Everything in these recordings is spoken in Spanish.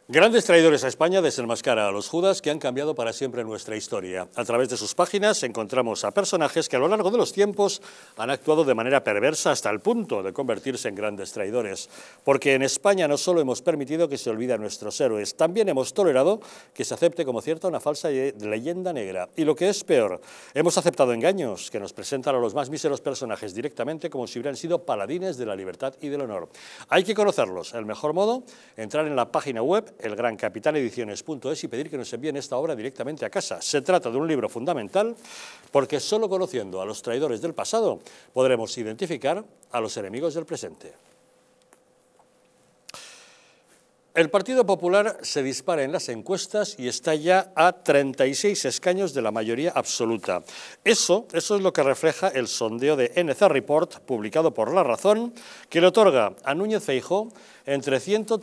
Grandes traidores a España desenmascara a los Judas que han cambiado para siempre nuestra historia. A través de sus páginas encontramos a personajes que a lo largo de los tiempos han actuado de manera perversa hasta el punto de convertirse en grandes traidores. Porque en España no solo hemos permitido que se olvide a nuestros héroes, también hemos tolerado que se acepte como cierta una falsa leyenda negra. Y lo que es peor, hemos aceptado engaños que nos presentan a los más míseros personajes directamente como si hubieran sido paladines de la libertad y del honor. Hay que conocerlos. El mejor modo, entrar en la página web elgrancapitanediciones.es y pedir que nos envíen esta obra directamente a casa. Se trata de un libro fundamental porque solo conociendo a los traidores del pasado podremos identificar a los enemigos del presente. El Partido Popular se dispara en las encuestas y está ya a 36 escaños de la mayoría absoluta. Eso es lo que refleja el sondeo de NC Report, publicado por La Razón, que le otorga a Núñez Feijóo entre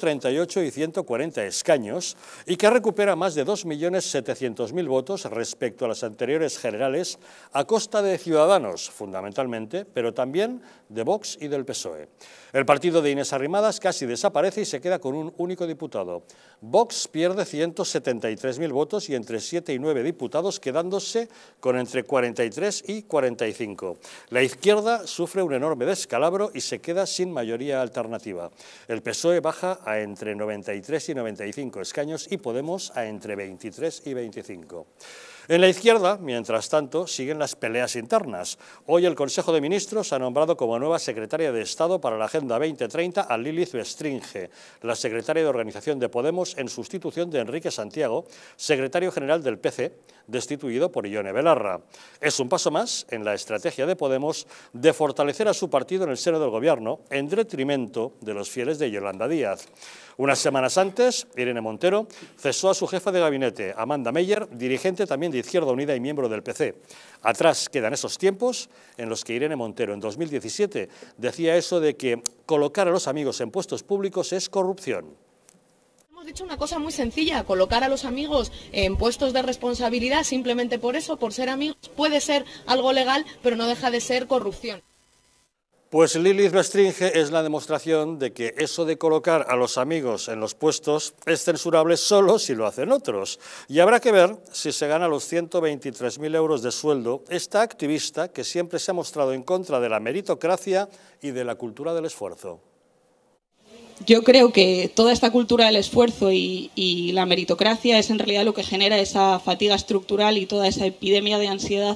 138 y 140 escaños y que recupera más de 2.700.000 votos respecto a las anteriores generales a costa de Ciudadanos, fundamentalmente, pero también de Vox y del PSOE. El partido de Inés Arrimadas casi desaparece y se queda con un único diputado. Vox pierde 173.000 votos y entre 7 y 9 diputados, quedándose con entre 43 y 45. La izquierda sufre un enorme descalabro y se queda sin mayoría alternativa. El PSOE baja a entre 93 y 95 escaños y Podemos a entre 23 y 25. En la izquierda, mientras tanto, siguen las peleas internas. Hoy el Consejo de Ministros ha nombrado como nueva secretaria de Estado para la Agenda 2030 a Lilith Bestringe, la secretaria de Organización de Podemos, en sustitución de Enrique Santiago, secretario general del PC, destituido por Ione Belarra. Es un paso más en la estrategia de Podemos de fortalecer a su partido en el seno del Gobierno, en detrimento de los fieles de Yolanda Díaz. Unas semanas antes, Irene Montero cesó a su jefa de gabinete, Amanda Meyer, dirigente también de Izquierda Unida y miembro del PC. Atrás quedan esos tiempos en los que Irene Montero en 2017 decía eso de que colocar a los amigos en puestos públicos es corrupción. Hemos dicho una cosa muy sencilla: colocar a los amigos en puestos de responsabilidad simplemente por eso, por ser amigos, puede ser algo legal, pero no deja de ser corrupción. Pues Lilith Bestringe es la demostración de que eso de colocar a los amigos en los puestos es censurable solo si lo hacen otros. Y habrá que ver si se gana los 123.000 euros de sueldo esta activista que siempre se ha mostrado en contra de la meritocracia y de la cultura del esfuerzo. Yo creo que toda esta cultura del esfuerzo y la meritocracia es en realidad lo que genera esa fatiga estructural y toda esa epidemia de ansiedad.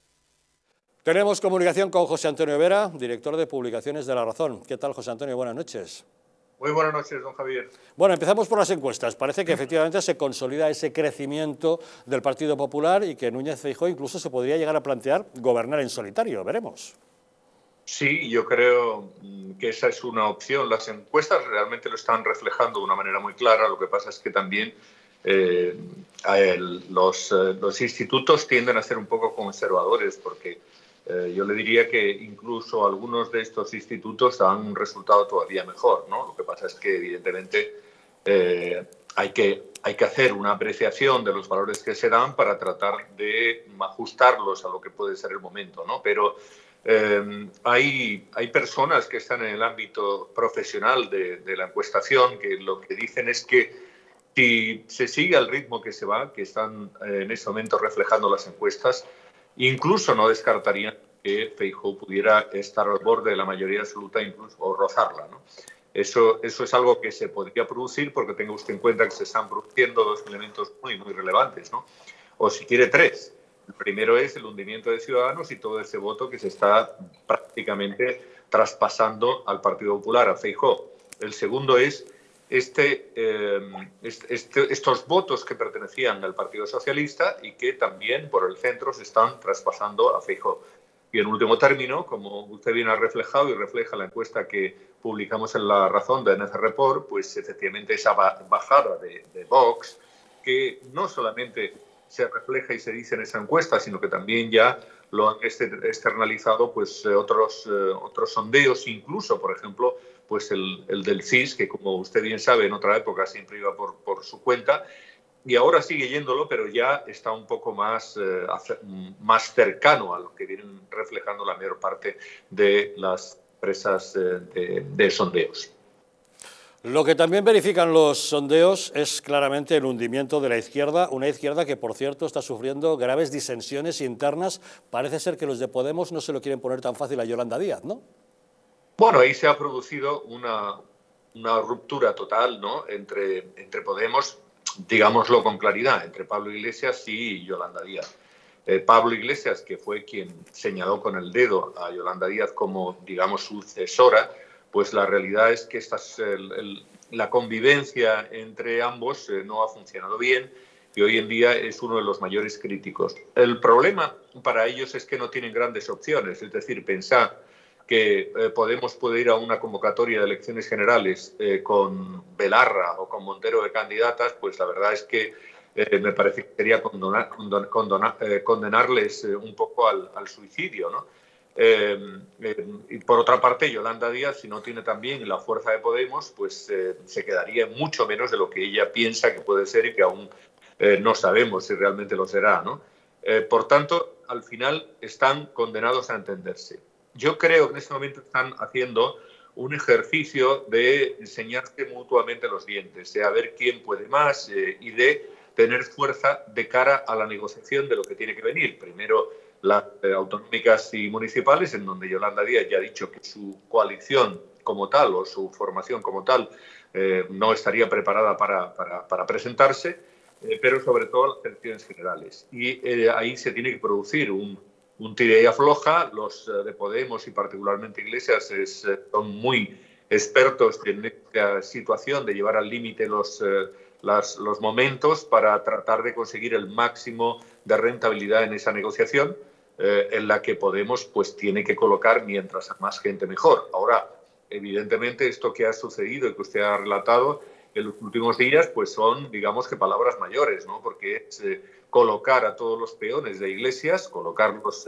Tenemos comunicación con José Antonio Vera, director de Publicaciones de La Razón. ¿Qué tal, José Antonio? Buenas noches. Muy buenas noches, don Javier. Bueno, empezamos por las encuestas. Parece que efectivamente se consolida ese crecimiento del Partido Popular y que Núñez Feijóo incluso se podría llegar a plantear gobernar en solitario. Veremos. Sí, yo creo que esa es una opción. Las encuestas realmente lo están reflejando de una manera muy clara. Lo que pasa es que también los institutos tienden a ser un poco conservadores, porque yo le diría que incluso algunos de estos institutos dan un resultado todavía mejor, ¿no? Lo que pasa es que evidentemente hay que hacer una apreciación de los valores que se dan para tratar de ajustarlos a lo que puede ser el momento, ¿no? Pero hay personas que están en el ámbito profesional de la encuestación que lo que dicen es que si se sigue al ritmo que se va, que están en este momento reflejando las encuestas, incluso no descartarían que Feijóo pudiera estar al borde de la mayoría absoluta, incluso, o rozarla, ¿no? Eso es algo que se podría producir, porque tenga usted en cuenta que se están produciendo dos elementos muy relevantes, ¿no? O si quiere, tres. El primero es el hundimiento de Ciudadanos y todo ese voto que se está prácticamente traspasando al Partido Popular, a Feijóo. El segundo es estos votos que pertenecían al Partido Socialista y que también por el centro se están traspasando a Feijóo. Y en último término, como usted bien ha reflejado y refleja la encuesta que publicamos en La Razón de NC Report, pues efectivamente esa bajada de Vox, que no solamente se refleja y se dice en esa encuesta, sino que también ya lo han externalizado pues otros sondeos, incluso, por ejemplo, pues el del CIS, que como usted bien sabe, en otra época siempre iba por su cuenta, y ahora sigue yéndolo, pero ya está un poco más cercano a lo que vienen reflejando la mayor parte de las empresas de sondeos. Lo que también verifican los sondeos es claramente el hundimiento de la izquierda, una izquierda que, por cierto, está sufriendo graves disensiones internas. Parece ser que los de Podemos no se lo quieren poner tan fácil a Yolanda Díaz, ¿no? Bueno, ahí se ha producido una ruptura total, ¿no?, entre Podemos, digámoslo con claridad, entre Pablo Iglesias y Yolanda Díaz. Pablo Iglesias, que fue quien señaló con el dedo a Yolanda Díaz como, digamos, sucesora, pues la realidad es que la convivencia entre ambos no ha funcionado bien y hoy en día es uno de los mayores críticos. El problema para ellos es que no tienen grandes opciones, es decir, pensar que Podemos puede ir a una convocatoria de elecciones generales con Belarra o con Montero de candidatas, pues la verdad es que me parece que sería condenarles un poco al suicidio, ¿no? Y por otra parte, Yolanda Díaz, si no tiene también la fuerza de Podemos, pues se quedaría mucho menos de lo que ella piensa que puede ser y que aún no sabemos si realmente lo será, ¿no? Por tanto, al final están condenados a entenderse. Yo creo que en este momento están haciendo un ejercicio de enseñarse mutuamente los dientes, de a ver quién puede más y de tener fuerza de cara a la negociación de lo que tiene que venir. Primero, las autonómicas y municipales, en donde Yolanda Díaz ya ha dicho que su coalición como tal o su formación como tal no estaría preparada para presentarse, pero sobre todo las elecciones generales. Y ahí se tiene que producir un tira y afloja. Los de Podemos y particularmente Iglesias son muy expertos en esta situación de llevar al límite los momentos para tratar de conseguir el máximo de rentabilidad en esa negociación, en la que Podemos pues tiene que colocar mientras a más gente mejor. Ahora, evidentemente, esto que ha sucedido y que usted ha relatado en los últimos días, pues son, digamos que palabras mayores, ¿no? Porque es colocar a todos los peones de Iglesias, colocarlos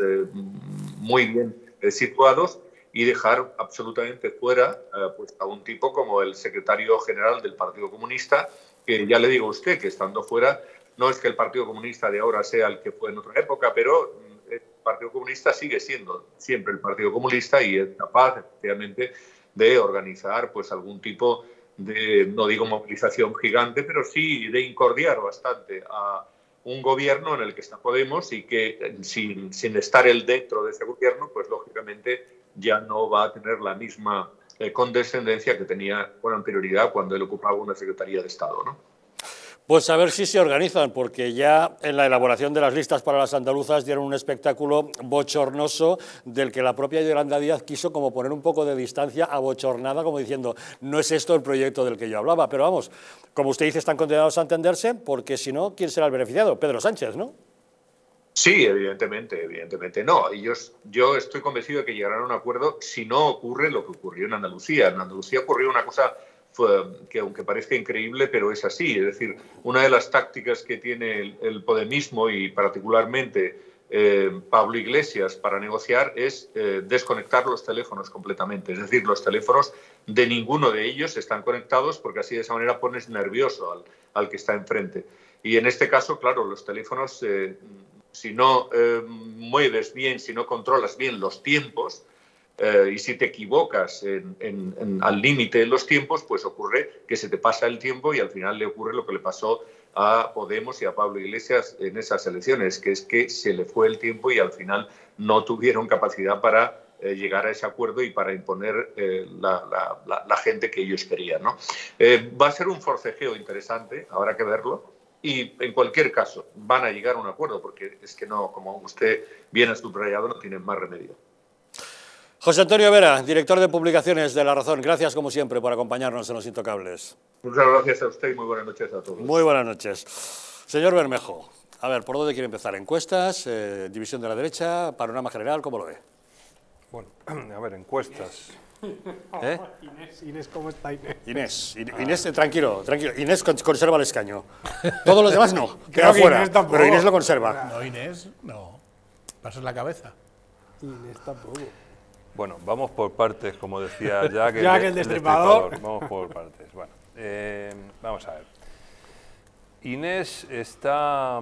muy bien situados y dejar absolutamente fuera pues a un tipo como el secretario general del Partido Comunista, que ya le digo a usted que estando fuera, no es que el Partido Comunista de ahora sea el que fue en otra época, pero el Partido Comunista sigue siendo siempre el Partido Comunista y es capaz, efectivamente, de organizar pues algún tipo de, no digo movilización gigante, pero sí de incordiar bastante a un gobierno en el que está Podemos y que sin estar él dentro de ese gobierno, pues lógicamente ya no va a tener la misma condescendencia que tenía con anterioridad cuando él ocupaba una Secretaría de Estado, ¿no? Pues a ver si se organizan, porque ya en la elaboración de las listas para las andaluzas dieron un espectáculo bochornoso del que la propia Yolanda Díaz quiso como poner un poco de distancia, abochornada, como diciendo, no es esto el proyecto del que yo hablaba. Pero vamos, como usted dice, están condenados a entenderse, porque si no, ¿quién será el beneficiado? Pedro Sánchez, ¿no? Sí, evidentemente no. Y yo estoy convencido de que llegarán a un acuerdo si no ocurre lo que ocurrió en Andalucía. En Andalucía ocurrió una cosa que aunque parezca increíble, pero es así. Es decir, una de las tácticas que tiene el podemismo y particularmente Pablo Iglesias para negociar es desconectar los teléfonos completamente. Es decir, los teléfonos de ninguno de ellos están conectados porque así de esa manera pones nervioso al que está enfrente. Y en este caso, claro, los teléfonos, si no mueves bien, si no controlas bien los tiempos, y si te equivocas al límite de los tiempos, pues ocurre que se te pasa el tiempo y al final le ocurre lo que le pasó a Podemos y a Pablo Iglesias en esas elecciones, que es que se le fue el tiempo y al final no tuvieron capacidad para llegar a ese acuerdo y para imponer la gente que ellos querían, ¿no? Va a ser un forcejeo interesante, habrá que verlo. Y en cualquier caso van a llegar a un acuerdo porque es que no, como usted bien ha subrayado, no tienen más remedio. José Antonio Vera, director de publicaciones de La Razón, gracias como siempre por acompañarnos en Los Intocables. Muchas gracias a usted y muy buenas noches a todos. Muy buenas noches. Señor Bermejo, a ver, ¿por dónde quiere empezar? ¿Encuestas, división de la derecha, panorama general, cómo lo ve? Bueno, a ver, encuestas. Inés, ¿cómo está Inés? Inés, tranquilo. Inés conserva el escaño. Todos los demás no, queda fuera, pero Inés lo conserva. No, Inés, no. Pasas la cabeza. Inés tampoco. Bueno, vamos por partes, como decía Jack el Destripador. Vamos por partes. Bueno, vamos a ver. Inés está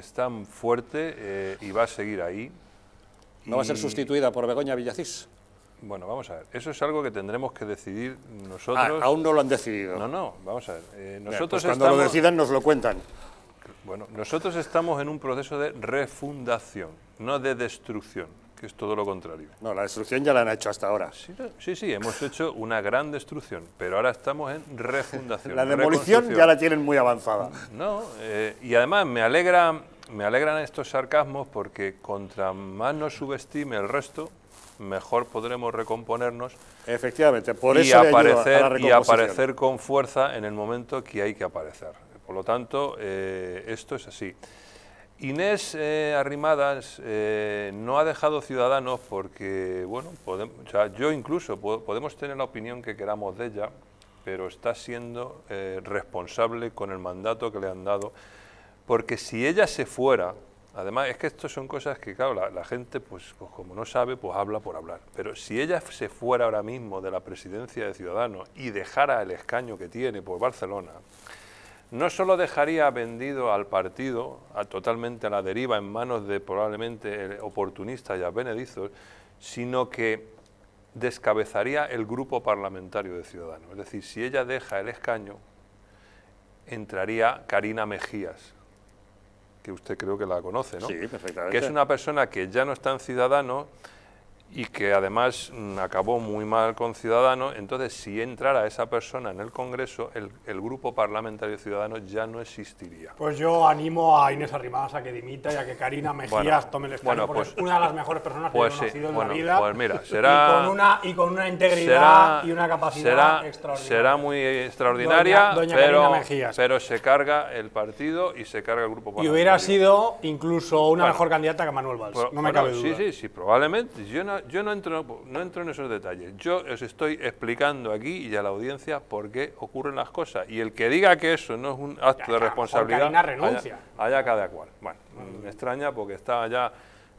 fuerte y va a seguir ahí. ¿No va a ser sustituida por Begoña Villacís? Bueno, vamos a ver. Eso es algo que tendremos que decidir nosotros. Aún no lo han decidido. No, vamos a ver. Nosotros pues cuando lo decidan nos lo cuentan. Bueno, nosotros estamos en un proceso de refundación, no de destrucción, que es todo lo contrario. No, la destrucción ya la han hecho hasta ahora. Sí, hemos hecho una gran destrucción, pero ahora estamos en refundación. La demolición ya la tienen muy avanzada. No, y además me alegram estos sarcasmos porque contra más nos subestime el resto, mejor podremos recomponernos. Efectivamente, por eso y aparecer con fuerza en el momento que hay que aparecer. Por lo tanto, esto es así. Inés Arrimadas no ha dejado Ciudadanos porque, bueno, yo incluso podemos tener la opinión que queramos de ella, pero está siendo responsable con el mandato que le han dado, porque si ella se fuera, además es que esto son cosas que, claro, la gente, pues como no sabe, pues habla por hablar, pero si ella se fuera ahora mismo de la presidencia de Ciudadanos y dejara el escaño que tiene por Barcelona, no solo dejaría vendido al partido totalmente a la deriva en manos de probablemente oportunistas y advenedizos, sino que descabezaría el grupo parlamentario de Ciudadanos. Es decir, si ella deja el escaño, entraría Carina Mejías, que usted creo que la conoce, ¿no? Sí, perfectamente. Que es una persona que ya no está en Ciudadanos y que además acabó muy mal con Ciudadanos. Entonces, si entrara esa persona en el Congreso, el grupo parlamentario de Ciudadanos ya no existiría. Pues yo animo a Inés Arrimadas a que dimita y a que Karina Mejías tome el escaño, porque es una de las mejores personas que he conocido en la vida. Pues mira, será... Y con una integridad y una capacidad extraordinaria. Será muy extraordinaria, doña pero se carga el partido y se carga el grupo parlamentario. Y hubiera sido incluso una mejor candidata que Manuel Valls, no me cabe duda. Sí, probablemente. Yo no entro en esos detalles. Yo os estoy explicando aquí y a la audiencia por qué ocurren las cosas. Y el que diga que eso no es un acto de responsabilidad, allá cada cual. Bueno, me extraña porque estaba ya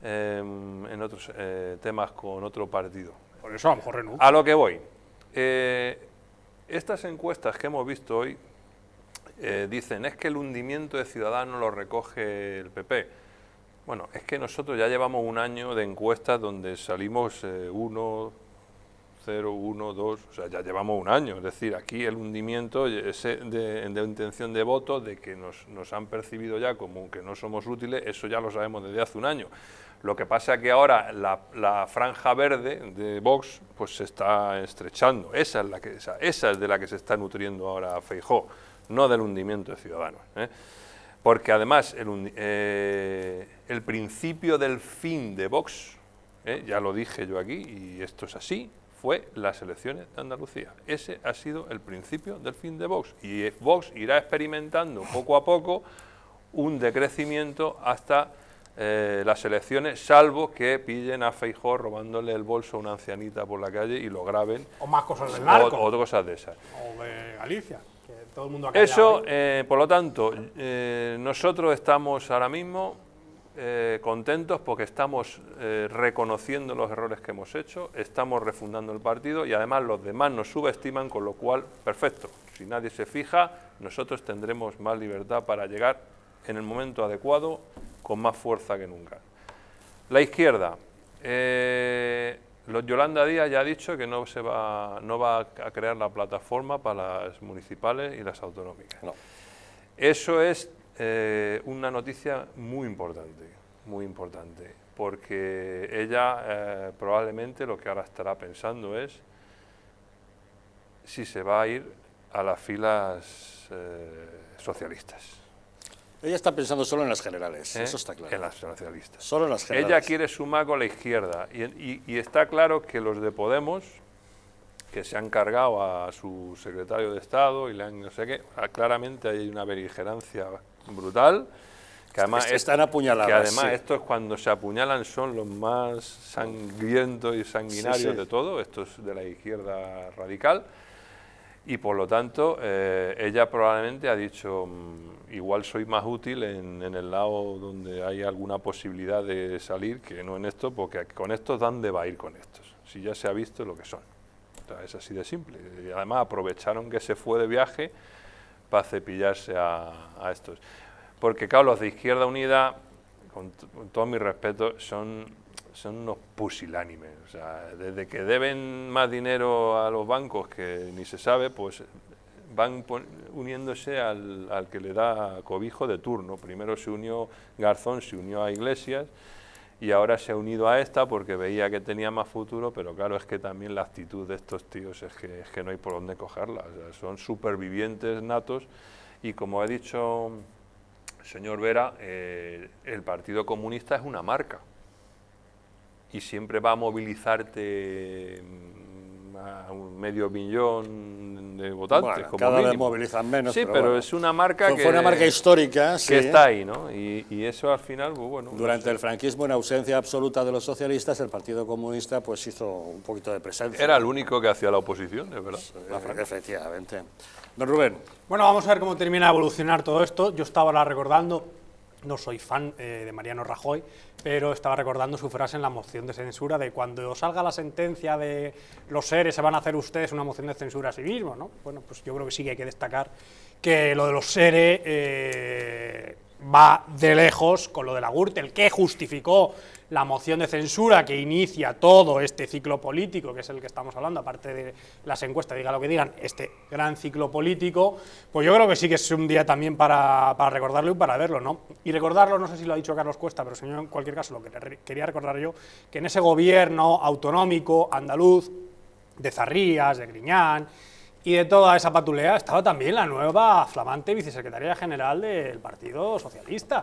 en otros temas con otro partido. Por eso a lo mejor renuncia. A lo que voy. Estas encuestas que hemos visto hoy dicen es que el hundimiento de Ciudadanos lo recoge el PP. Bueno, es que nosotros ya llevamos un año de encuestas donde salimos 1, 0, 1, 2, o sea, ya llevamos un año. Es decir, aquí el hundimiento de intención de voto, de que nos han percibido ya como que no somos útiles, eso ya lo sabemos desde hace un año. Lo que pasa es que ahora la franja verde de Vox pues se está estrechando. Esa es de la que se está nutriendo ahora Feijóo, no del hundimiento de Ciudadanos, Porque además el principio del fin de Vox, ya lo dije yo aquí y esto es así, fue las elecciones de Andalucía. Ese ha sido el principio del fin de Vox. Y Vox irá experimentando poco a poco un decrecimiento hasta las elecciones, salvo que pillen a Feijóo robándole el bolso a una ancianita por la calle y lo graben. O más cosas del narco. O cosas de esas. O de Galicia. Todo el mundo eso, por lo tanto, nosotros estamos ahora mismo contentos porque estamos reconociendo los errores que hemos hecho, estamos refundando el partido y además los demás nos subestiman, con lo cual, perfecto, si nadie se fija, nosotros tendremos más libertad para llegar en el momento adecuado con más fuerza que nunca. La izquierda. Yolanda Díaz ya ha dicho que no va a crear la plataforma para las municipales y las autonómicas. No. Eso es una noticia muy importante, porque ella probablemente lo que ahora estará pensando es si se va a ir a las filas socialistas. Ella está pensando solo en las generales, eso está claro. En las socialistas. Solo en las generales. Ella quiere sumar con la izquierda y está claro que los de Podemos, que se han cargado a su secretario de Estado y le han no sé qué, claramente hay una beligerancia brutal. Que además están apuñaladas. Que además estos cuando se apuñalan son los más sangrientos y sanguinarios de todo, estos de la izquierda radical. Y por lo tanto, ella probablemente ha dicho, igual soy más útil en el lado donde hay alguna posibilidad de salir que no en esto, porque con estos, ¿dónde va a ir con estos? Si ya se ha visto lo que son. O sea, es así de simple. Y además aprovecharon que se fue de viaje para cepillarse a estos. Porque claro, los de Izquierda Unida, con todo mi respeto, son son unos pusilánimes. O sea, desde que deben más dinero a los bancos que ni se sabe, pues van uniéndose al que le da cobijo de turno. Primero se unió Garzón, se unió a Iglesias, y ahora se ha unido a esta porque veía que tenía más futuro, pero claro, es que también la actitud de estos tíos es que no hay por dónde cogerla. O sea, son supervivientes natos, y como ha dicho el señor Vera, el Partido Comunista es una marca y siempre va a movilizarte a 500.000 de votantes. Bueno, como cada mínimo. vez movilizan menos. Sí, pero bueno, es una marca fue una marca histórica, sí, que está ahí, ¿no? Y eso al final, pues bueno... Durante el franquismo, en ausencia absoluta de los socialistas, el Partido Comunista pues hizo un poquito de presencia. Era el único que hacía la oposición, es verdad. Efectivamente. Don Rubén. Bueno, vamos a ver cómo termina de evolucionar todo esto. Yo estaba ahora recordando, no soy fan de Mariano Rajoy, pero estaba recordando su frase en la moción de censura de cuando salga la sentencia de los seres se van a hacer ustedes una moción de censura a sí mismos, ¿no? Bueno, pues yo creo que sí que hay que destacar que lo de los seres va de lejos con lo de la Gürtel, que justificó la moción de censura que inicia todo este ciclo político, que es el que estamos hablando, aparte de las encuestas, diga lo que digan, este gran ciclo político, pues yo creo que sí que es un día también para recordarlo y para verlo, ¿no? Y recordarlo, no sé si lo ha dicho Carlos Cuesta, pero señor, en cualquier caso, lo que quería recordar yo, que en ese gobierno autonómico, andaluz, de Zarrías, de Griñán, y de toda esa patulea, estaba también la nueva flamante vicesecretaria general del Partido Socialista,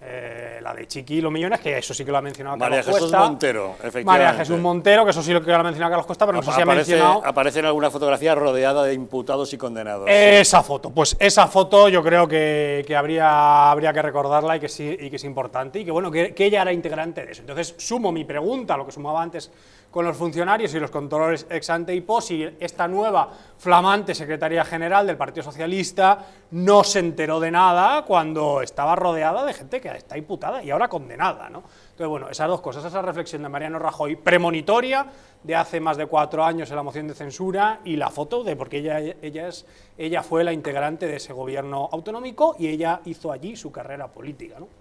la de Chiqui los millones, que eso sí que lo ha mencionado Carlos Cuesta. María Jesús Montero, efectivamente. María Jesús Montero, que eso sí lo que lo ha mencionado Carlos Cuesta, pero no sé si ha mencionado... Aparece en alguna fotografía rodeada de imputados y condenados. Esa foto, pues esa foto yo creo que habría que recordarla y que es importante, y que bueno, que ella era integrante de eso. Entonces sumo mi pregunta, lo que sumaba antes con los funcionarios y los controles ex ante y post, si esta nueva flamante secretaria general del Partido Socialista no se enteró de nada cuando estaba rodeada de gente que está imputada y ahora condenada, ¿no? Entonces, bueno, esas dos cosas, esa reflexión de Mariano Rajoy premonitoria de hace más de 4 años en la moción de censura, y la foto de porque ella fue la integrante de ese gobierno autonómico y ella hizo allí su carrera política, ¿no?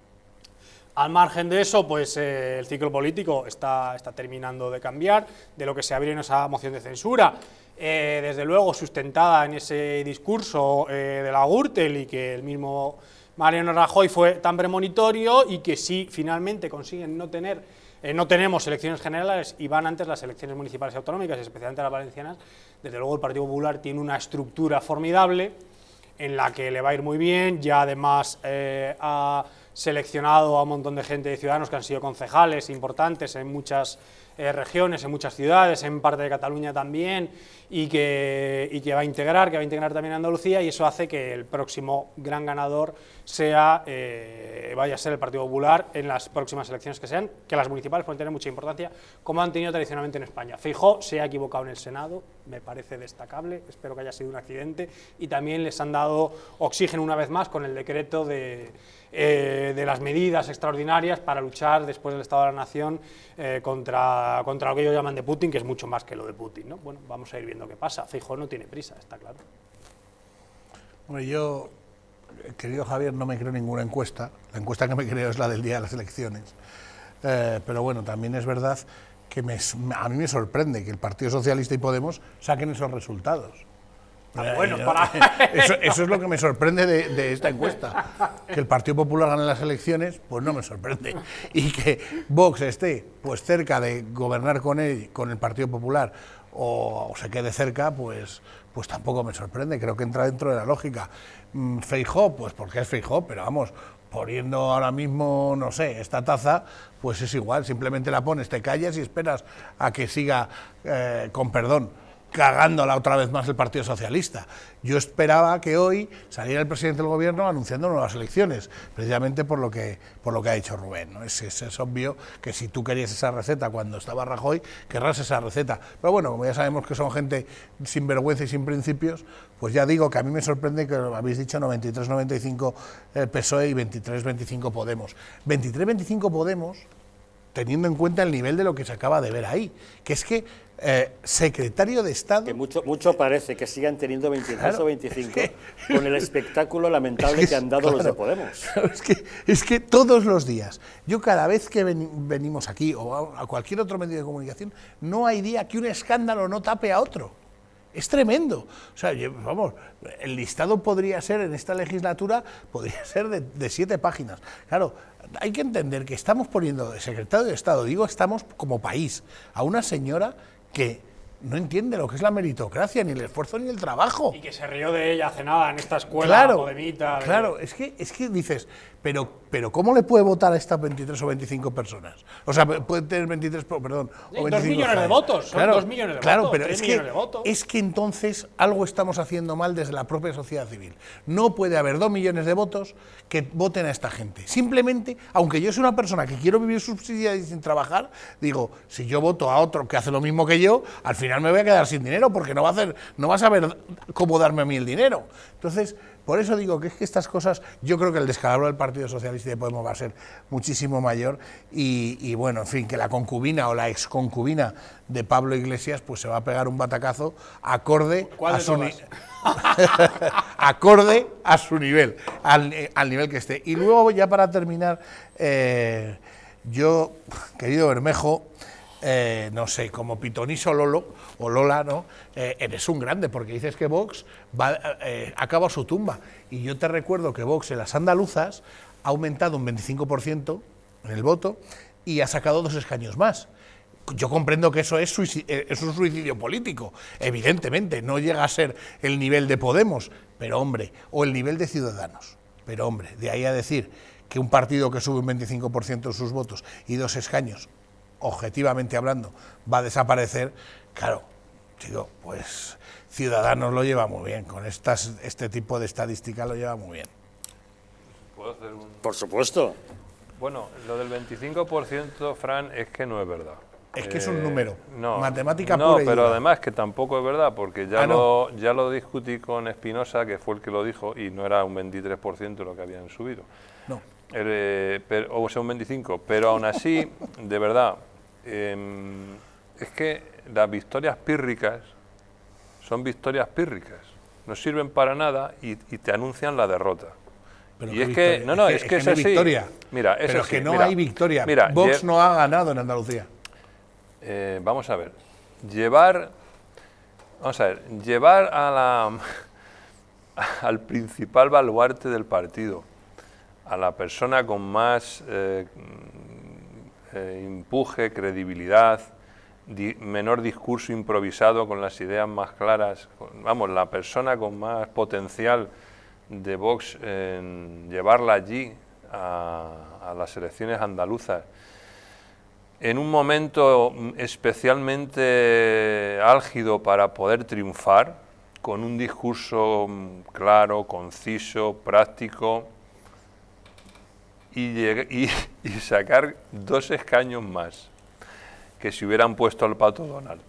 Al margen de eso, pues el ciclo político está terminando de cambiar, de lo que se abrió en esa moción de censura, desde luego sustentada en ese discurso de la Gürtel, y que el mismo Mariano Rajoy fue tan premonitorio, y que si finalmente consiguen no tenemos elecciones generales y van antes las elecciones municipales y autonómicas, especialmente las valencianas, desde luego el Partido Popular tiene una estructura formidable en la que le va a ir muy bien. Ya además ha seleccionado a un montón de gente, de ciudadanos que han sido concejales importantes en muchas regiones, en muchas ciudades, en parte de Cataluña también, y que va a integrar también Andalucía, y eso hace que el próximo gran ganador vaya a ser el Partido Popular en las próximas elecciones que sean, que las municipales pueden tener mucha importancia, como han tenido tradicionalmente en España. Feijóo se ha equivocado en el Senado, me parece destacable, espero que haya sido un accidente, y también les han dado oxígeno una vez más con el decreto de las medidas extraordinarias para luchar después del Estado de la Nación contra lo que ellos llaman de Putin, que es mucho más que lo de Putin, ¿no? Bueno, vamos a ir viendo qué pasa. Feijóo no tiene prisa, está claro. Bueno, yo, querido Javier, no me creo ninguna encuesta. La encuesta que me creo es la del día de las elecciones. Pero bueno, también es verdad que a mí me sorprende que el Partido Socialista y Podemos saquen esos resultados. Bueno, eso es lo que me sorprende de esta encuesta. Que el Partido Popular gane las elecciones, pues no me sorprende. Y que Vox esté pues cerca de gobernar con el Partido Popular o se quede cerca, pues tampoco me sorprende. Creo que entra dentro de la lógica. Feijóo, pues porque es Feijóo, pero vamos, poniendo ahora mismo, no sé, esta taza, pues es igual, simplemente la pones, te callas y esperas a que siga, con perdón, cagándola otra vez más el Partido Socialista. Yo esperaba que hoy saliera el presidente del gobierno anunciando nuevas elecciones, precisamente por lo que ha dicho Rubén, ¿no? Es obvio que si tú querías esa receta cuando estaba Rajoy, querrás esa receta. Pero bueno, como ya sabemos que son gente sin vergüenza y sin principios, pues ya digo que a mí me sorprende que habéis dicho 93-95 el PSOE y 23-25 Podemos. 23-25 Podemos, teniendo en cuenta el nivel de lo que se acaba de ver ahí, que es que secretario de Estado... Que mucho parece que sigan teniendo 23 o 25 con el espectáculo lamentable que han dado los de Podemos. Es que todos los días, yo cada vez que venimos aquí o a cualquier otro medio de comunicación, no hay día que un escándalo no tape a otro. Es tremendo. O sea, vamos, el listado podría ser, en esta legislatura, podría ser de 7 páginas. Claro, hay que entender que estamos poniendo de secretario de Estado, digo, estamos como país, a una señora que no entiende lo que es la meritocracia, ni el esfuerzo, ni el trabajo. Y que se rió de ella hace nada en esta escuela podemita. Claro, es que dices, pero ¿cómo le puede votar a estas 23 o 25 personas? O sea, puede tener 23, perdón, o 25. 2 millones de votos, son 2 millones de votos, pero 3 millones de votos. Es que entonces algo estamos haciendo mal desde la propia sociedad civil. No puede haber 2 millones de votos que voten a esta gente. Simplemente, aunque yo soy una persona que quiero vivir subsidiada y sin trabajar, digo, si yo voto a otro que hace lo mismo que yo, al final me voy a quedar sin dinero porque no va a saber cómo darme a mí el dinero. Entonces, por eso digo que es que estas cosas, yo creo que el descalabro del Partido Socialista y de Podemos va a ser muchísimo mayor y bueno, en fin, que la concubina o la exconcubina de Pablo Iglesias pues se va a pegar un batacazo acorde a su nivel, al nivel que esté. Y luego, ya para terminar, yo, querido Bermejo, no sé, como Pitoniso Lolo o Lola, ¿no? Eres un grande porque dices que Vox acaba su tumba. Y yo te recuerdo que Vox en las andaluzas ha aumentado un 25% en el voto y ha sacado 2 escaños más. Yo comprendo que eso es un suicidio político, evidentemente, no llega a ser el nivel de Podemos, pero hombre, o el nivel de Ciudadanos, pero hombre, de ahí a decir que un partido que sube un 25% de sus votos y 2 escaños, objetivamente hablando, va a desaparecer, claro, digo, pues Ciudadanos lo lleva muy bien, con este tipo de estadística lo lleva muy bien. ¿Puedo hacer un...? Por supuesto. Bueno, lo del 25%, Fran, es que no es verdad. Es que es un número, no, matemática no, pura y pero dura. además que tampoco es verdad, porque ya lo discutí con Espinosa, que fue el que lo dijo, y no era un 23% lo que habían subido. No. O sea, un 25%, pero aún así, de verdad, es que las victorias pírricas son victorias pírricas, no sirven para nada y te anuncian la derrota. Pero y es que, no, es que es así. Victoria. Mira, pero es así, que no mira, hay victoria. Mira, Vox no ha ganado en Andalucía. Vamos a ver, llevar al principal baluarte del partido, a la persona con más empuje, credibilidad, menor discurso improvisado, con las ideas más claras, vamos, la persona con más potencial de Vox, en llevarla allí a las elecciones andaluzas, en un momento especialmente álgido para poder triunfar, con un discurso claro, conciso, práctico, y sacar 2 escaños más que si hubieran puesto al Pato Donald.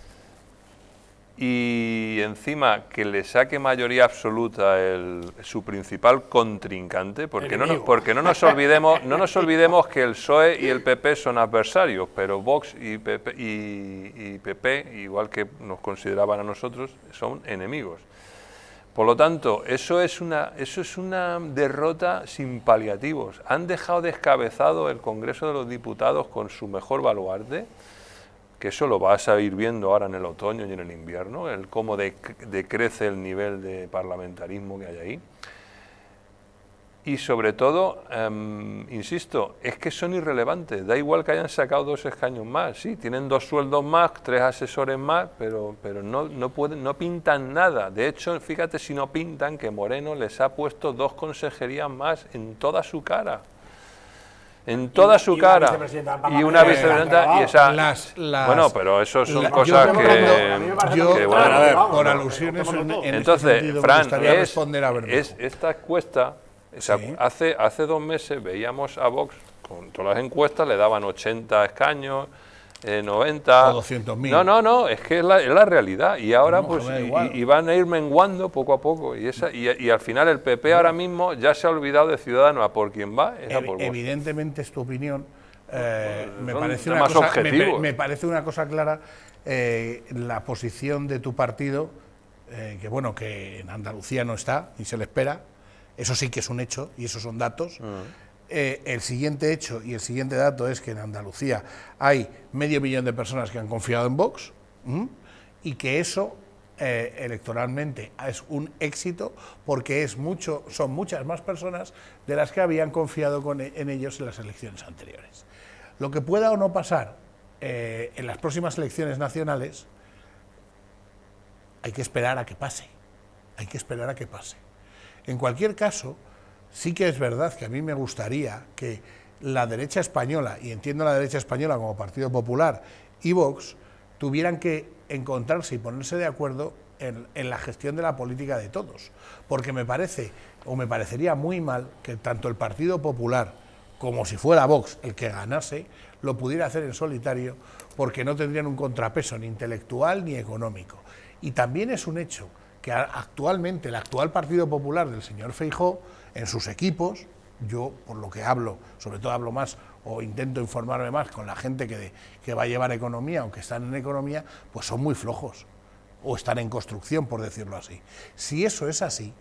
Y encima que le saque mayoría absoluta su principal contrincante, porque no nos olvidemos que el PSOE y el PP son adversarios, pero Vox y PP, igual que nos consideraban a nosotros, son enemigos. Por lo tanto, eso es una derrota sin paliativos. Han dejado descabezado el Congreso de los Diputados con su mejor baluarte, que eso lo vas a ir viendo ahora en el otoño y en el invierno, el cómo decrece el nivel de parlamentarismo que hay ahí. Y sobre todo, insisto, es que son irrelevantes, da igual que hayan sacado 2 escaños más, sí, tienen 2 sueldos más, 3 asesores más, pero no pintan nada. De hecho, fíjate si no pintan que Moreno les ha puesto 2 consejerías más en toda su cara. En toda su cara. Y una vicepresidenta y esa... Bueno, pero eso son cosas que bueno, a ver, por alusiones entonces, Fran, es esta encuesta, o sea, sí. hace 2 meses veíamos a Vox con todas las encuestas, le daban 80 escaños, 90... O 200.000. No, es que es la realidad. Y ahora pues y van a ir menguando poco a poco. Y al final el PP ahora mismo ya se ha olvidado de Ciudadanos, a por quien va es a por Vox. Evidentemente es tu opinión, me parece una cosa clara la posición de tu partido, que bueno, que en Andalucía no está, ni se le espera, eso sí que es un hecho, y esos son datos. El siguiente hecho y el siguiente dato es que en Andalucía hay 500.000 de personas que han confiado en Vox, y que eso electoralmente es un éxito, porque son muchas más personas de las que habían confiado en ellos en las elecciones anteriores. Lo que pueda o no pasar en las próximas elecciones nacionales, hay que esperar a que pase, En cualquier caso, sí que es verdad que a mí me gustaría que la derecha española, y entiendo la derecha española como Partido Popular y Vox, tuvieran que encontrarse y ponerse de acuerdo en la gestión de la política de todos, porque me parecería muy mal que tanto el Partido Popular como si fuera Vox el que ganase, lo pudiera hacer en solitario, porque no tendrían un contrapeso ni intelectual ni económico. Y también es un hecho que actualmente el actual Partido Popular del señor Feijóo, en sus equipos, yo por lo que hablo, sobre todo hablo más o intento informarme más con la gente que va a llevar economía o que están en economía, pues son muy flojos, o están en construcción, por decirlo así. Si eso es así,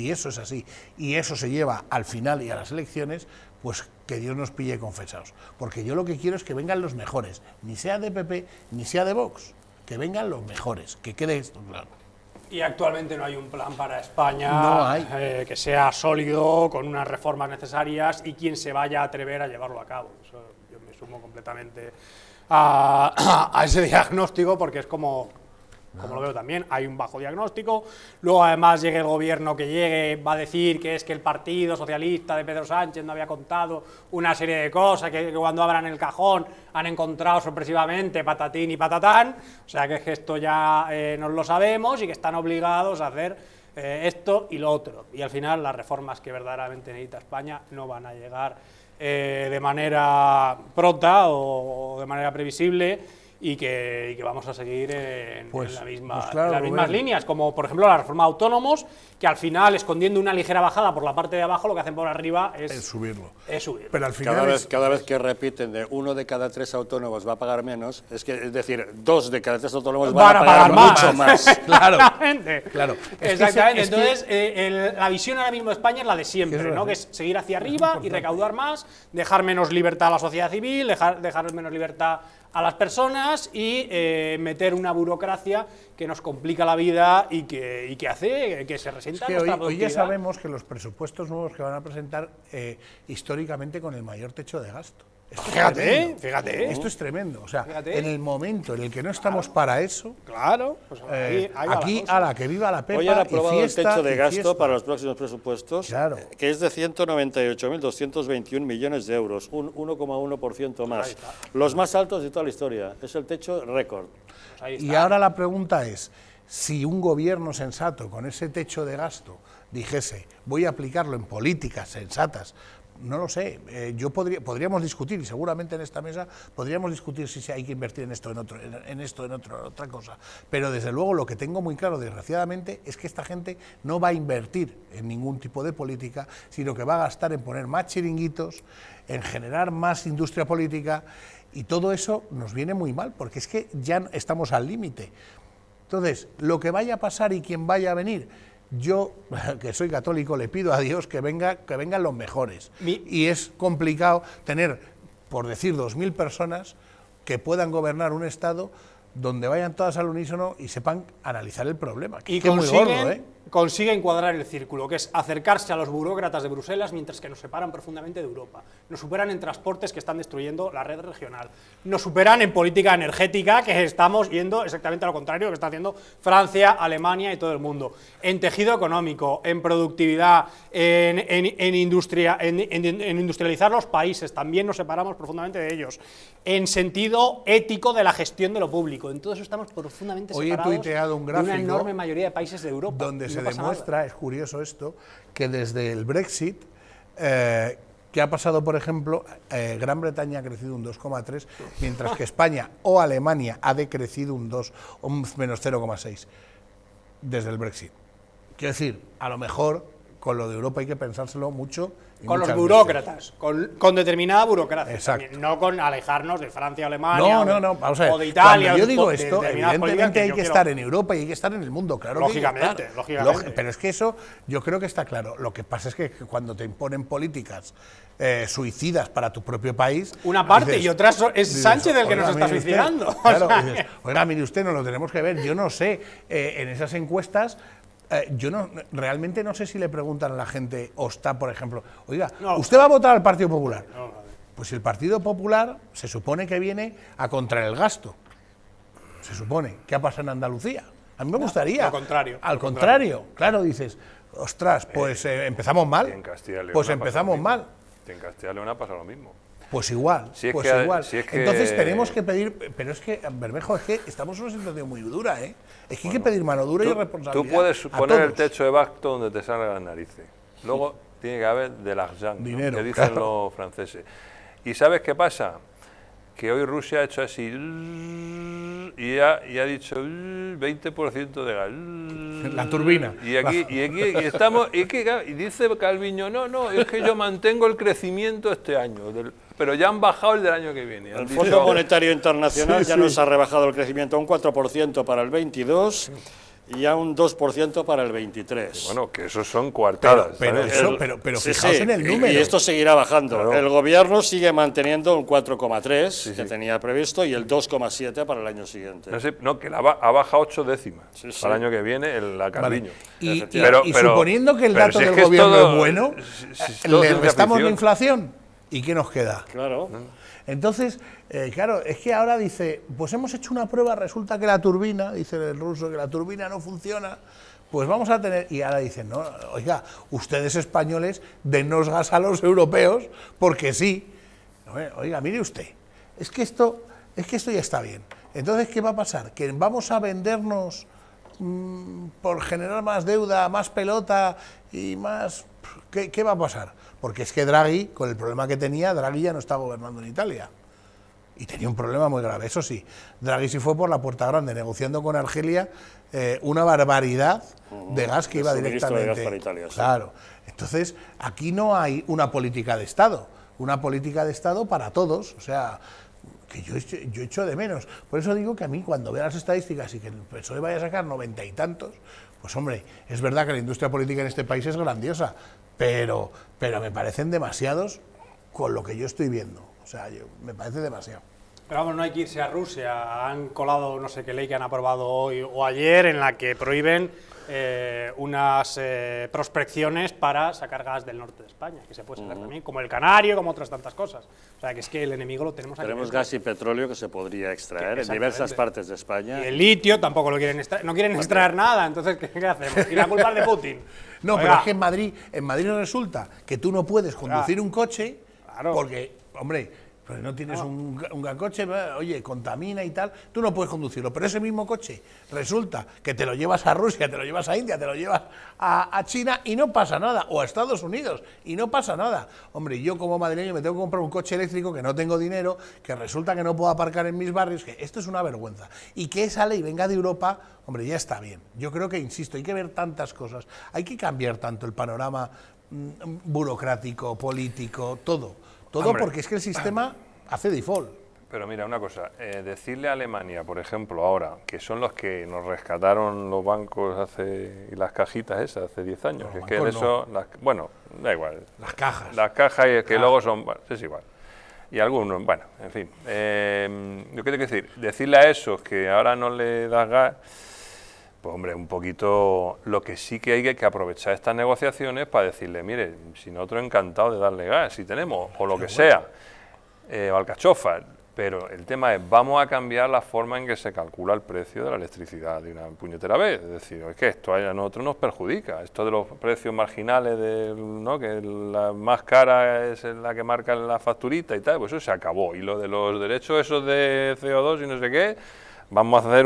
y eso se lleva al final y a las elecciones, pues que Dios nos pille confesados. Porque yo lo que quiero es que vengan los mejores, ni sea de PP ni sea de Vox, que vengan los mejores, que quede esto claro. Y actualmente no hay un plan para España no que sea sólido, con unas reformas necesarias y quien se vaya a atrever a llevarlo a cabo. Eso, yo me sumo completamente a ese diagnóstico, porque es como lo veo también, hay un bajo diagnóstico. Luego además llegue el gobierno que llegue, va a decir que es que el Partido Socialista de Pedro Sánchez no había contado una serie de cosas que cuando abran el cajón han encontrado sorpresivamente patatín y patatán, o sea que esto ya nos lo sabemos y que están obligados a hacer esto y lo otro, y al final las reformas que verdaderamente necesita España no van a llegar de manera pronta o de manera previsible, y que vamos a seguir en las mismas líneas, como por ejemplo la reforma de autónomos, que al final, escondiendo una ligera bajada por la parte de abajo, lo que hacen por arriba es subirlo. Pero al final cada vez que repiten de 1 de cada 3 autónomos va a pagar menos, es decir, 2 de cada 3 autónomos van a pagar mucho más. Claro. Exactamente. Entonces, la visión ahora mismo de España es la de siempre, ¿no? Que es seguir hacia arriba y recaudar más, dejar menos libertad a la sociedad civil, dejar menos libertad a las personas y meter una burocracia que nos complica la vida y que hace que se resienta nuestra productividad. Hoy ya sabemos que los presupuestos nuevos que van a presentar históricamente con el mayor techo de gasto. Fíjate. Esto es tremendo. O sea, en el momento en el que no estamos para eso, pues aquí a la que viva la Pepa. Hoy han aprobado el techo de gasto para los próximos presupuestos, que es de 198.221 millones de euros, un 1,1% más. Los más altos de toda la historia. Es el techo récord. Y ahora la pregunta es, si un gobierno sensato con ese techo de gasto dijese, voy a aplicarlo en políticas sensatas, no lo sé, podríamos discutir, y seguramente en esta mesa podríamos discutir si hay que invertir en esto, en otra cosa, pero desde luego lo que tengo muy claro, desgraciadamente, es que esta gente no va a invertir en ningún tipo de política, sino que va a gastar en poner más chiringuitos, en generar más industria política, y todo eso nos viene muy mal, porque es que ya estamos al límite. Entonces, lo que vaya a pasar y quien vaya a venir, yo, que soy católico, le pido a Dios que vengan los mejores. Y es complicado tener, por decir, 2.000 personas que puedan gobernar un Estado donde vayan todas al unísono y sepan analizar el problema. Y consiguen cuadrar el círculo, que es acercarse a los burócratas de Bruselas mientras que nos separan profundamente de Europa. Nos superan en transportes, que están destruyendo la red regional. Nos superan en política energética, que estamos yendo exactamente a lo contrario que está haciendo Francia, Alemania y todo el mundo. En tejido económico, en productividad, en industria, en industrializar los países, también nos separamos profundamente de ellos. En sentido ético de la gestión de lo público. En todo eso estamos profundamente separados he tuiteado un gráfico de una enorme mayoría de países de Europa. Donde se demuestra, es curioso esto, que desde el Brexit, que ha pasado, por ejemplo, Gran Bretaña ha crecido un 2,3, mientras que España o Alemania ha decrecido un menos 0,6 desde el Brexit. Quiero decir, a lo mejor con lo de Europa hay que pensárselo mucho. Con los burócratas, con determinada burocracia. Exacto. No con alejarnos de Francia, Alemania vamos a ver, o de Italia. Cuando yo digo esto, evidentemente hay que estar en Europa y hay que estar en el mundo, claro. Lógicamente, lógicamente. Pero es que eso yo creo que está claro. Lo que pasa es que cuando te imponen políticas suicidas para tu propio país... Una parte dices, y otra es Sánchez el que nos está suicidando. Usted, claro, dices, oiga, mire usted, no lo tenemos que ver. Yo no sé, en esas encuestas... yo realmente no sé si le preguntan a la gente, o está, por ejemplo, oiga, ¿usted va a votar al Partido Popular? Pues el Partido Popular se supone que viene a contraer el gasto. Se supone. ¿Qué ha pasado en Andalucía? A mí me gustaría. Al contrario. Al contrario. Claro, dices, ostras, pues empezamos mal. Pues empezamos mal. En Castilla y León ha pasado lo mismo. Pues igual, igual. Entonces tenemos que pedir, pero es que, Bermejo, es que estamos en una situación muy dura, ¿eh? Es que hay que pedir mano dura y responsabilidad. Tú puedes poner el techo de Bacto donde te salga las narices. Luego tiene que haber de l'argent, dinero, que dicen los franceses. ¿Y sabes qué pasa? Que hoy Rusia ha hecho así y ha dicho 20% de gas. La turbina. Y aquí estamos, y dice Calviño, no, es que yo mantengo el crecimiento este año, pero ya han bajado el del año que viene. El Fondo Monetario Internacional ya nos ha rebajado el crecimiento a un 4% para el 22 y a un 2% para el 23. Bueno, que esos son coartadas. Pero fijaos en el número. Y esto seguirá bajando. Claro. El gobierno sigue manteniendo un 4,3 que sí. tenía previsto y el 2,7 para el año siguiente. No, que ha bajado 8 décimas para el año que viene la Calviño. Vale. Y suponiendo que el dato del gobierno es bueno, le restamos la inflación. ¿Y qué nos queda? Claro. Entonces, claro, es que ahora dice, pues hemos hecho una prueba, resulta que la turbina, dice el ruso, que la turbina no funciona, pues vamos a tener... Y ahora dicen, no, oiga, ustedes españoles, dennos gas a los europeos, porque sí. Oiga, mire usted, es que esto ya está bien. Entonces, ¿qué va a pasar? ¿Que vamos a vendernos por generar más deuda, más pelota y más... ¿Qué va a pasar? Porque es que Draghi, con el problema que tenía, Draghi ya no está gobernando en Italia. Y tenía un problema muy grave, eso sí. Draghi sí fue por la puerta grande, negociando con Argelia una barbaridad de gas que iba directamente. De gas para Italia, sí. Claro. Entonces, aquí no hay una política de Estado. Una política de Estado para todos. O sea, que yo echo de menos. Por eso digo que a mí, cuando veo las estadísticas y que el PSOE vaya a sacar 90 y tantos, pues hombre, es verdad que la industria política en este país es grandiosa, pero me parecen demasiados con lo que yo estoy viendo. O sea, me parece demasiado. Pero vamos, no hay que irse a Rusia. Han colado no sé qué ley que han aprobado hoy o ayer en la que prohíben unas prospecciones para sacar gas del norte de España, que se puede sacar también, como el canario, como otras tantas cosas. O sea, que es que el enemigo lo tenemos aquí. Tenemos gas y petróleo que se podría extraer en diversas partes de España. Y el litio tampoco lo quieren extraer, no quieren extraer nada, entonces ¿qué hacemos? ¿Y la culpa es de Putin? No, pero es que en Madrid resulta que tú no puedes conducir un coche porque, hombre... Pues no tienes un coche, oye, contamina y tal, tú no puedes conducirlo, pero ese mismo coche resulta que te lo llevas a Rusia, te lo llevas a India, te lo llevas a China y no pasa nada, o a Estados Unidos y no pasa nada. Hombre, yo como madrileño me tengo que comprar un coche eléctrico que no tengo dinero, que resulta que no puedo aparcar en mis barrios, que esto es una vergüenza. Y que esa ley venga de Europa, hombre, ya está bien. Yo creo que, insisto, hay que ver tantas cosas, hay que cambiar tanto el panorama burocrático, político, todo. Hombre, porque es que el sistema hace default. Pero mira, una cosa, decirle a Alemania, por ejemplo, ahora, que son los que nos rescataron los bancos y las cajitas esas hace 10 años, que es que en eso, bueno, da igual. Las cajas. Las cajas y que luego son, bueno, es igual. Y algunos, bueno, en fin. Yo quiero decirle a esos que ahora no le das gas, pues hombre, un poquito, lo que sí que hay que aprovechar estas negociaciones para decirle, mire, si nosotros encantados de darle gas, si tenemos, o lo que sea, o alcachofas, pero el tema es, vamos a cambiar la forma en que se calcula el precio de la electricidad de una puñetera vez, es decir, es que esto a nosotros nos perjudica, esto de los precios marginales, ¿no? Que la más cara es la que marca la facturita y tal, pues eso se acabó, y lo de los derechos esos de CO2 y no sé qué, vamos a hacer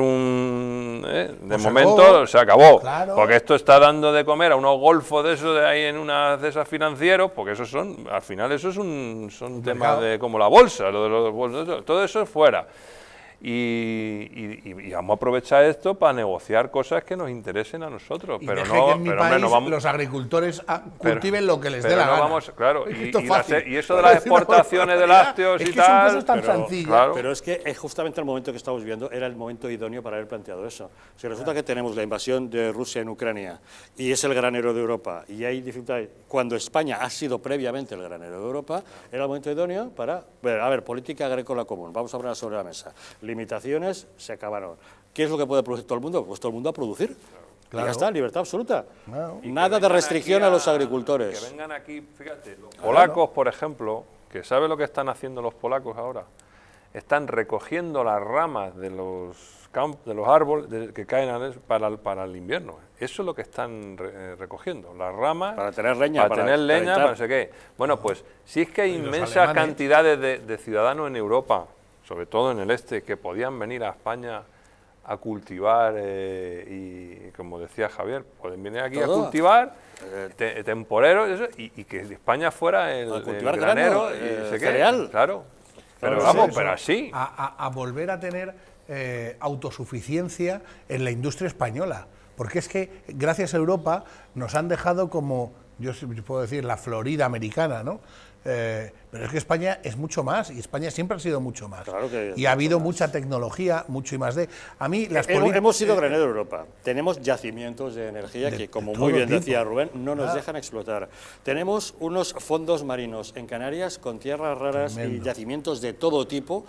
de momento se acabó, claro. Porque esto está dando de comer a unos golfos de esos de ahí en unas de esas financieros, porque esos son, al final eso es son temas de como la bolsa, lo de los bolsos, todo eso es fuera. y vamos a aprovechar esto para negociar cosas que nos interesen a nosotros. Y pero deje no, que en mi pero, país hombre, no vamos, los agricultores cultiven lo que les dé la no gana. Vamos, claro, y eso de Pero las exportaciones de lácteos es y que son tal. cosas tan sencillas. Claro. Pero es que justamente el momento que estamos viviendo era el momento idóneo para haber planteado eso. Si resulta que tenemos la invasión de Rusia en Ucrania y es el granero de Europa y hay dificultades, cuando España ha sido previamente el granero de Europa, era el momento idóneo para, a ver, política agrícola común, vamos a ponerla sobre la mesa. Limitaciones se acabaron. ¿Qué es lo que puede producir todo el mundo? Pues todo el mundo a producir. Claro. Y ya está, libertad absoluta. Claro. Nada de restricción a los agricultores. Que vengan aquí, fíjate, los polacos, por ejemplo, que ¿sabe lo que están haciendo los polacos ahora? Están recogiendo las ramas de los árboles que caen para el invierno. Eso es lo que están recogiendo, las ramas. Para tener leña. Para no sé qué. Bueno, pues si es que hay inmensas cantidades de ciudadanos en Europa, sobre todo en el este, que podían venir a España a cultivar y, como decía Javier, pueden venir aquí a cultivar temporeros y que España fuera el granero cereal. Claro. Pero pues vamos, eso, pero así. A volver a tener autosuficiencia en la industria española. Porque es que gracias a Europa nos han dejado como, yo puedo decir, la Florida americana, ¿no? Pero es que España es mucho más, y España siempre ha sido mucho más. Claro que y ha habido mucha tecnología, mucho y más de... A mí hemos sido granero de Europa. Tenemos yacimientos de energía que, como muy bien decía Rubén, no nos dejan explotar. Tenemos unos fondos marinos en Canarias con tierras raras y yacimientos de todo tipo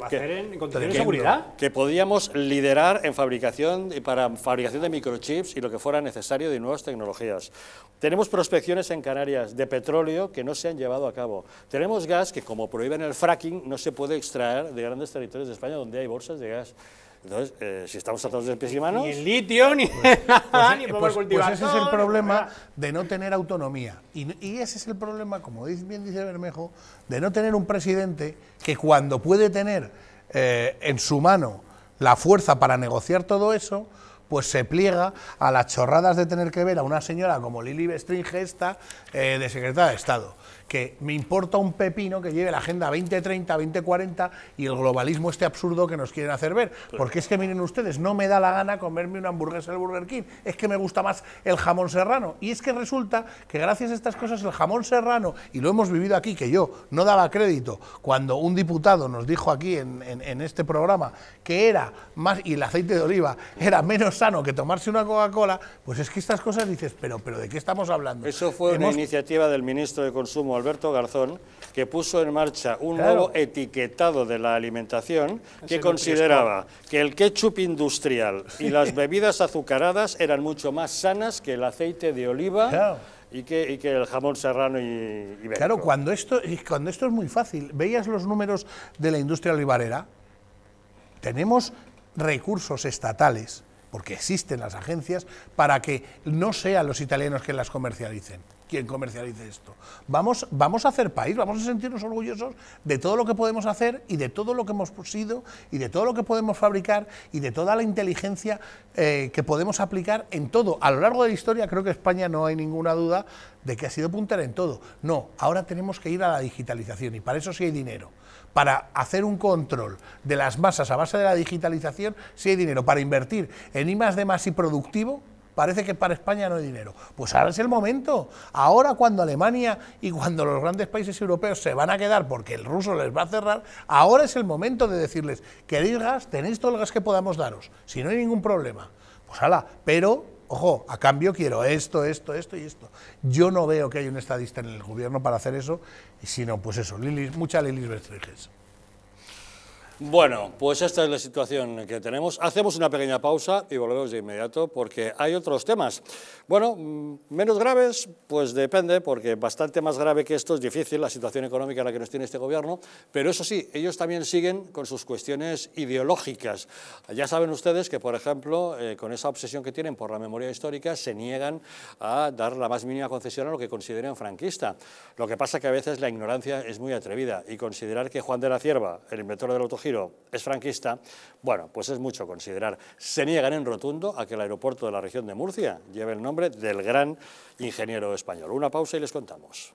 que podíamos liderar en fabricación, para fabricación de microchips y lo que fuera necesario de nuevas tecnologías. Tenemos prospecciones en Canarias de petróleo que no se han llevado a cabo. Tenemos gas que, como prohíben el fracking, no se puede extraer de grandes territorios de España donde hay bolsas de gas. Entonces, si estamos tratados de pies y manos... Ni el litio, ni nada, ni podemos cultivar. Pues ese es el problema de no tener autonomía. Y ese es el problema, como bien dice Bermejo, de no tener un presidente que, cuando puede tener en su mano la fuerza para negociar todo eso, pues se pliega a las chorradas de tener que ver a una señora como Lili Bestringe de secretaria de Estado, que me importa un pepino que lleve la Agenda 2030, 2040 y el globalismo este absurdo que nos quieren hacer ver, porque es que miren ustedes, no me da la gana comerme una hamburguesa del Burger King, es que me gusta más el jamón serrano, y es que resulta que gracias a estas cosas el jamón serrano, y lo hemos vivido aquí, que yo no daba crédito cuando un diputado nos dijo aquí en este programa que era más, y el aceite de oliva era menos sano que tomarse una Coca-Cola, pues es que estas cosas dices, pero ¿de qué estamos hablando? Eso fue una iniciativa del ministro de Consumo, Alberto Garzón, que puso en marcha un nuevo etiquetado de la alimentación que consideraba que el ketchup industrial y las bebidas azucaradas eran mucho más sanas que el aceite de oliva y que el jamón serrano y ibérico. Claro, cuando esto es muy fácil. Veías los números de la industria olivarera, tenemos recursos estatales, porque existen las agencias, para que no sean los italianos quien las comercialicen, quien comercialice esto. Vamos a hacer país, vamos a sentirnos orgullosos de todo lo que podemos hacer y de todo lo que hemos sido y de todo lo que podemos fabricar y de toda la inteligencia que podemos aplicar en todo. A lo largo de la historia creo que España, no hay ninguna duda de que ha sido puntera en todo. No, ahora tenemos que ir a la digitalización y para eso sí hay dinero. Para hacer un control de las masas a base de la digitalización, sí hay dinero. Para invertir en I+D+ y productivo, parece que para España no hay dinero. Pues ahora es el momento. Ahora, cuando Alemania y cuando los grandes países europeos se van a quedar porque el ruso les va a cerrar, ahora es el momento de decirles, ¿queréis gas? Tenéis todo el gas que podamos daros, si no hay ningún problema. Pues hala, pero... ojo, a cambio quiero esto y esto. Yo no veo que haya un estadista en el gobierno para hacer eso, sino pues eso, mucha Lili Bestringe. Bueno, pues esta es la situación que tenemos. Hacemos una pequeña pausa y volvemos de inmediato porque hay otros temas. Bueno, menos graves, pues depende, porque bastante más grave que esto es difícil, la situación económica en la que nos tiene este gobierno, pero eso sí, ellos también siguen con sus cuestiones ideológicas. Ya saben ustedes que, por ejemplo, con esa obsesión que tienen por la memoria histórica, se niegan a dar la más mínima concesión a lo que consideran franquista. Lo que pasa que a veces la ignorancia es muy atrevida y considerar que Juan de la Cierva, el inventor del autogiro, es franquista, bueno, pues es mucho considerar. Se niegan en rotundo a que el aeropuerto de la región de Murcia lleve el nombre del gran ingeniero español. Una pausa y les contamos.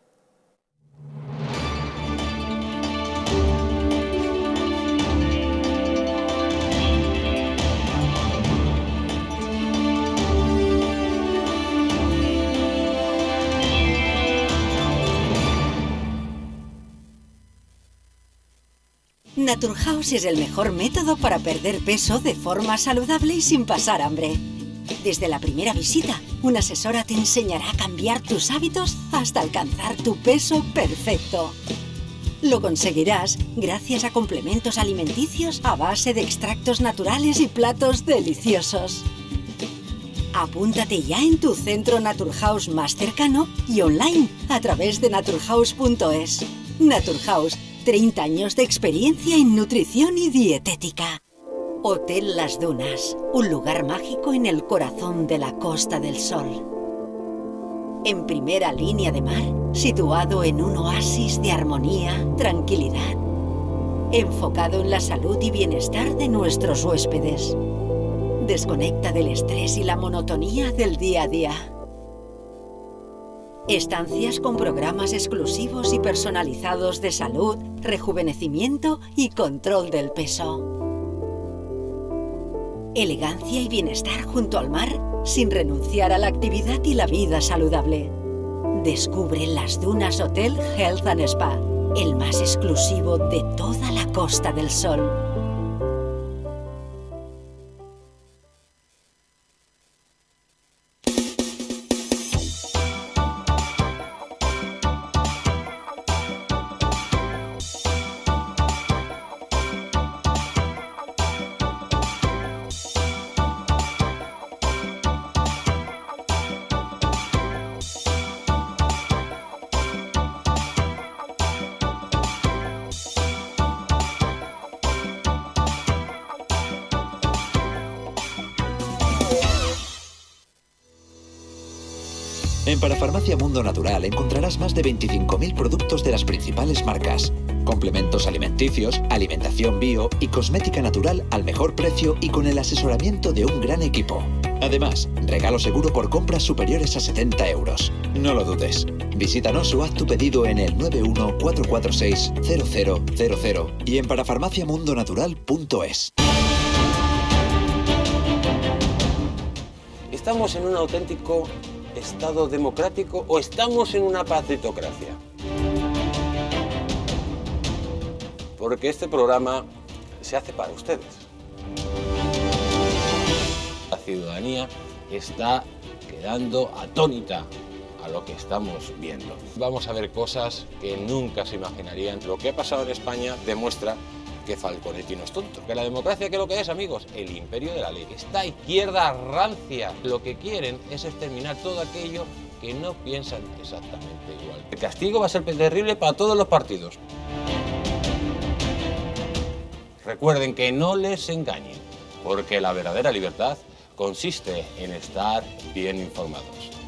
Naturhaus es el mejor método para perder peso de forma saludable y sin pasar hambre. Desde la primera visita, una asesora te enseñará a cambiar tus hábitos hasta alcanzar tu peso perfecto. Lo conseguirás gracias a complementos alimenticios a base de extractos naturales y platos deliciosos. Apúntate ya en tu centro Naturhaus más cercano y online a través de naturhaus.es. Naturhaus, 30 años de experiencia en nutrición y dietética. Hotel Las Dunas, un lugar mágico en el corazón de la Costa del Sol. En primera línea de mar, situado en un oasis de armonía, tranquilidad, enfocado en la salud y bienestar de nuestros huéspedes. Desconecta del estrés y la monotonía del día a día. Estancias con programas exclusivos y personalizados de salud, rejuvenecimiento y control del peso. Elegancia y bienestar junto al mar, sin renunciar a la actividad y la vida saludable. Descubre Las Dunas Hotel Health and Spa, el más exclusivo de toda la Costa del Sol. En Parafarmacia Mundo Natural encontrarás más de 25.000 productos de las principales marcas. Complementos alimenticios, alimentación bio y cosmética natural al mejor precio y con el asesoramiento de un gran equipo. Además, regalo seguro por compras superiores a 70 euros. No lo dudes. Visítanos o haz tu pedido en el 914460000 y en parafarmaciamundonatural.es. ¿Estamos en un auténtico Estado democrático o estamos en una partitocracia? Porque este programa se hace para ustedes. La ciudadanía está quedando atónita a lo que estamos viendo. Vamos a ver cosas que nunca se imaginarían. Lo que ha pasado en España demuestra que Falconetti no es tonto. Que la democracia, ¿qué es lo que es, amigos? El imperio de la ley. Esta izquierda rancia lo que quieren es exterminar todo aquello que no piensan exactamente igual. El castigo va a ser terrible para todos los partidos. Recuerden que no les engañen, porque la verdadera libertad consiste en estar bien informados.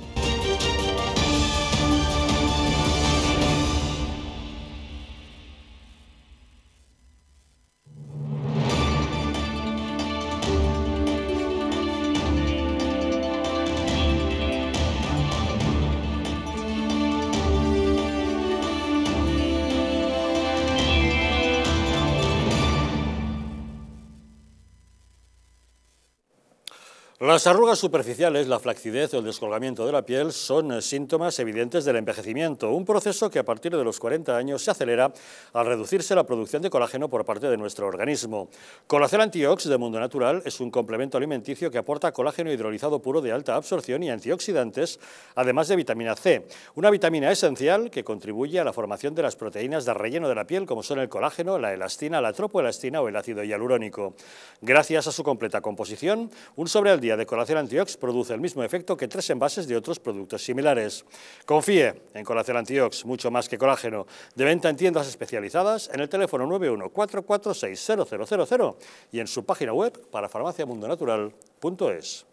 Las arrugas superficiales, la flacidez o el descolgamiento de la piel son síntomas evidentes del envejecimiento, un proceso que a partir de los 40 años se acelera al reducirse la producción de colágeno por parte de nuestro organismo. Colacel Antiox de Mundo Natural es un complemento alimenticio que aporta colágeno hidrolizado puro de alta absorción y antioxidantes, además de vitamina C, una vitamina esencial que contribuye a la formación de las proteínas de relleno de la piel, como son el colágeno, la elastina, la tropoelastina o el ácido hialurónico. Gracias a su completa composición, un sobre al día de Colacel Antiox produce el mismo efecto que 3 envases de otros productos similares. Confíe en Colacel Antiox, mucho más que colágeno, de venta en tiendas especializadas en el teléfono 914460000 y en su página web parafarmaciamundonatural.es.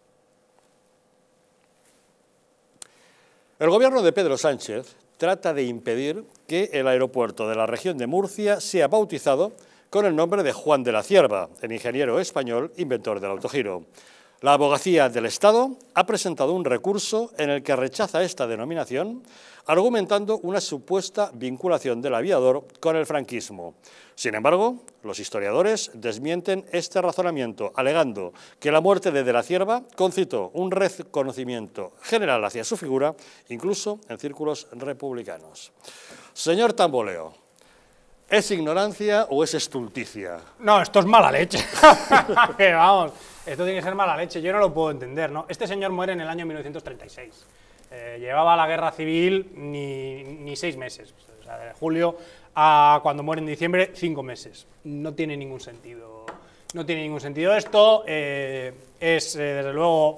El gobierno de Pedro Sánchez trata de impedir que el aeropuerto de la región de Murcia sea bautizado con el nombre de Juan de la Cierva, el ingeniero español inventor del autogiro. La Abogacía del Estado ha presentado un recurso en el que rechaza esta denominación, argumentando una supuesta vinculación del aviador con el franquismo. Sin embargo, los historiadores desmienten este razonamiento, alegando que la muerte de la Cierva concitó un reconocimiento general hacia su figura, incluso en círculos republicanos. Señor Tamboleo, ¿Es ignorancia o es estulticia? No, esto es mala leche. Que vamos, esto tiene que ser mala leche, yo no lo puedo entender, ¿no? Este señor muere en el año 1936. Llevaba la guerra civil ni 6 meses, o sea, de julio a cuando muere en diciembre, 5 meses. No tiene ningún sentido. No tiene ningún sentido esto. Es, desde luego,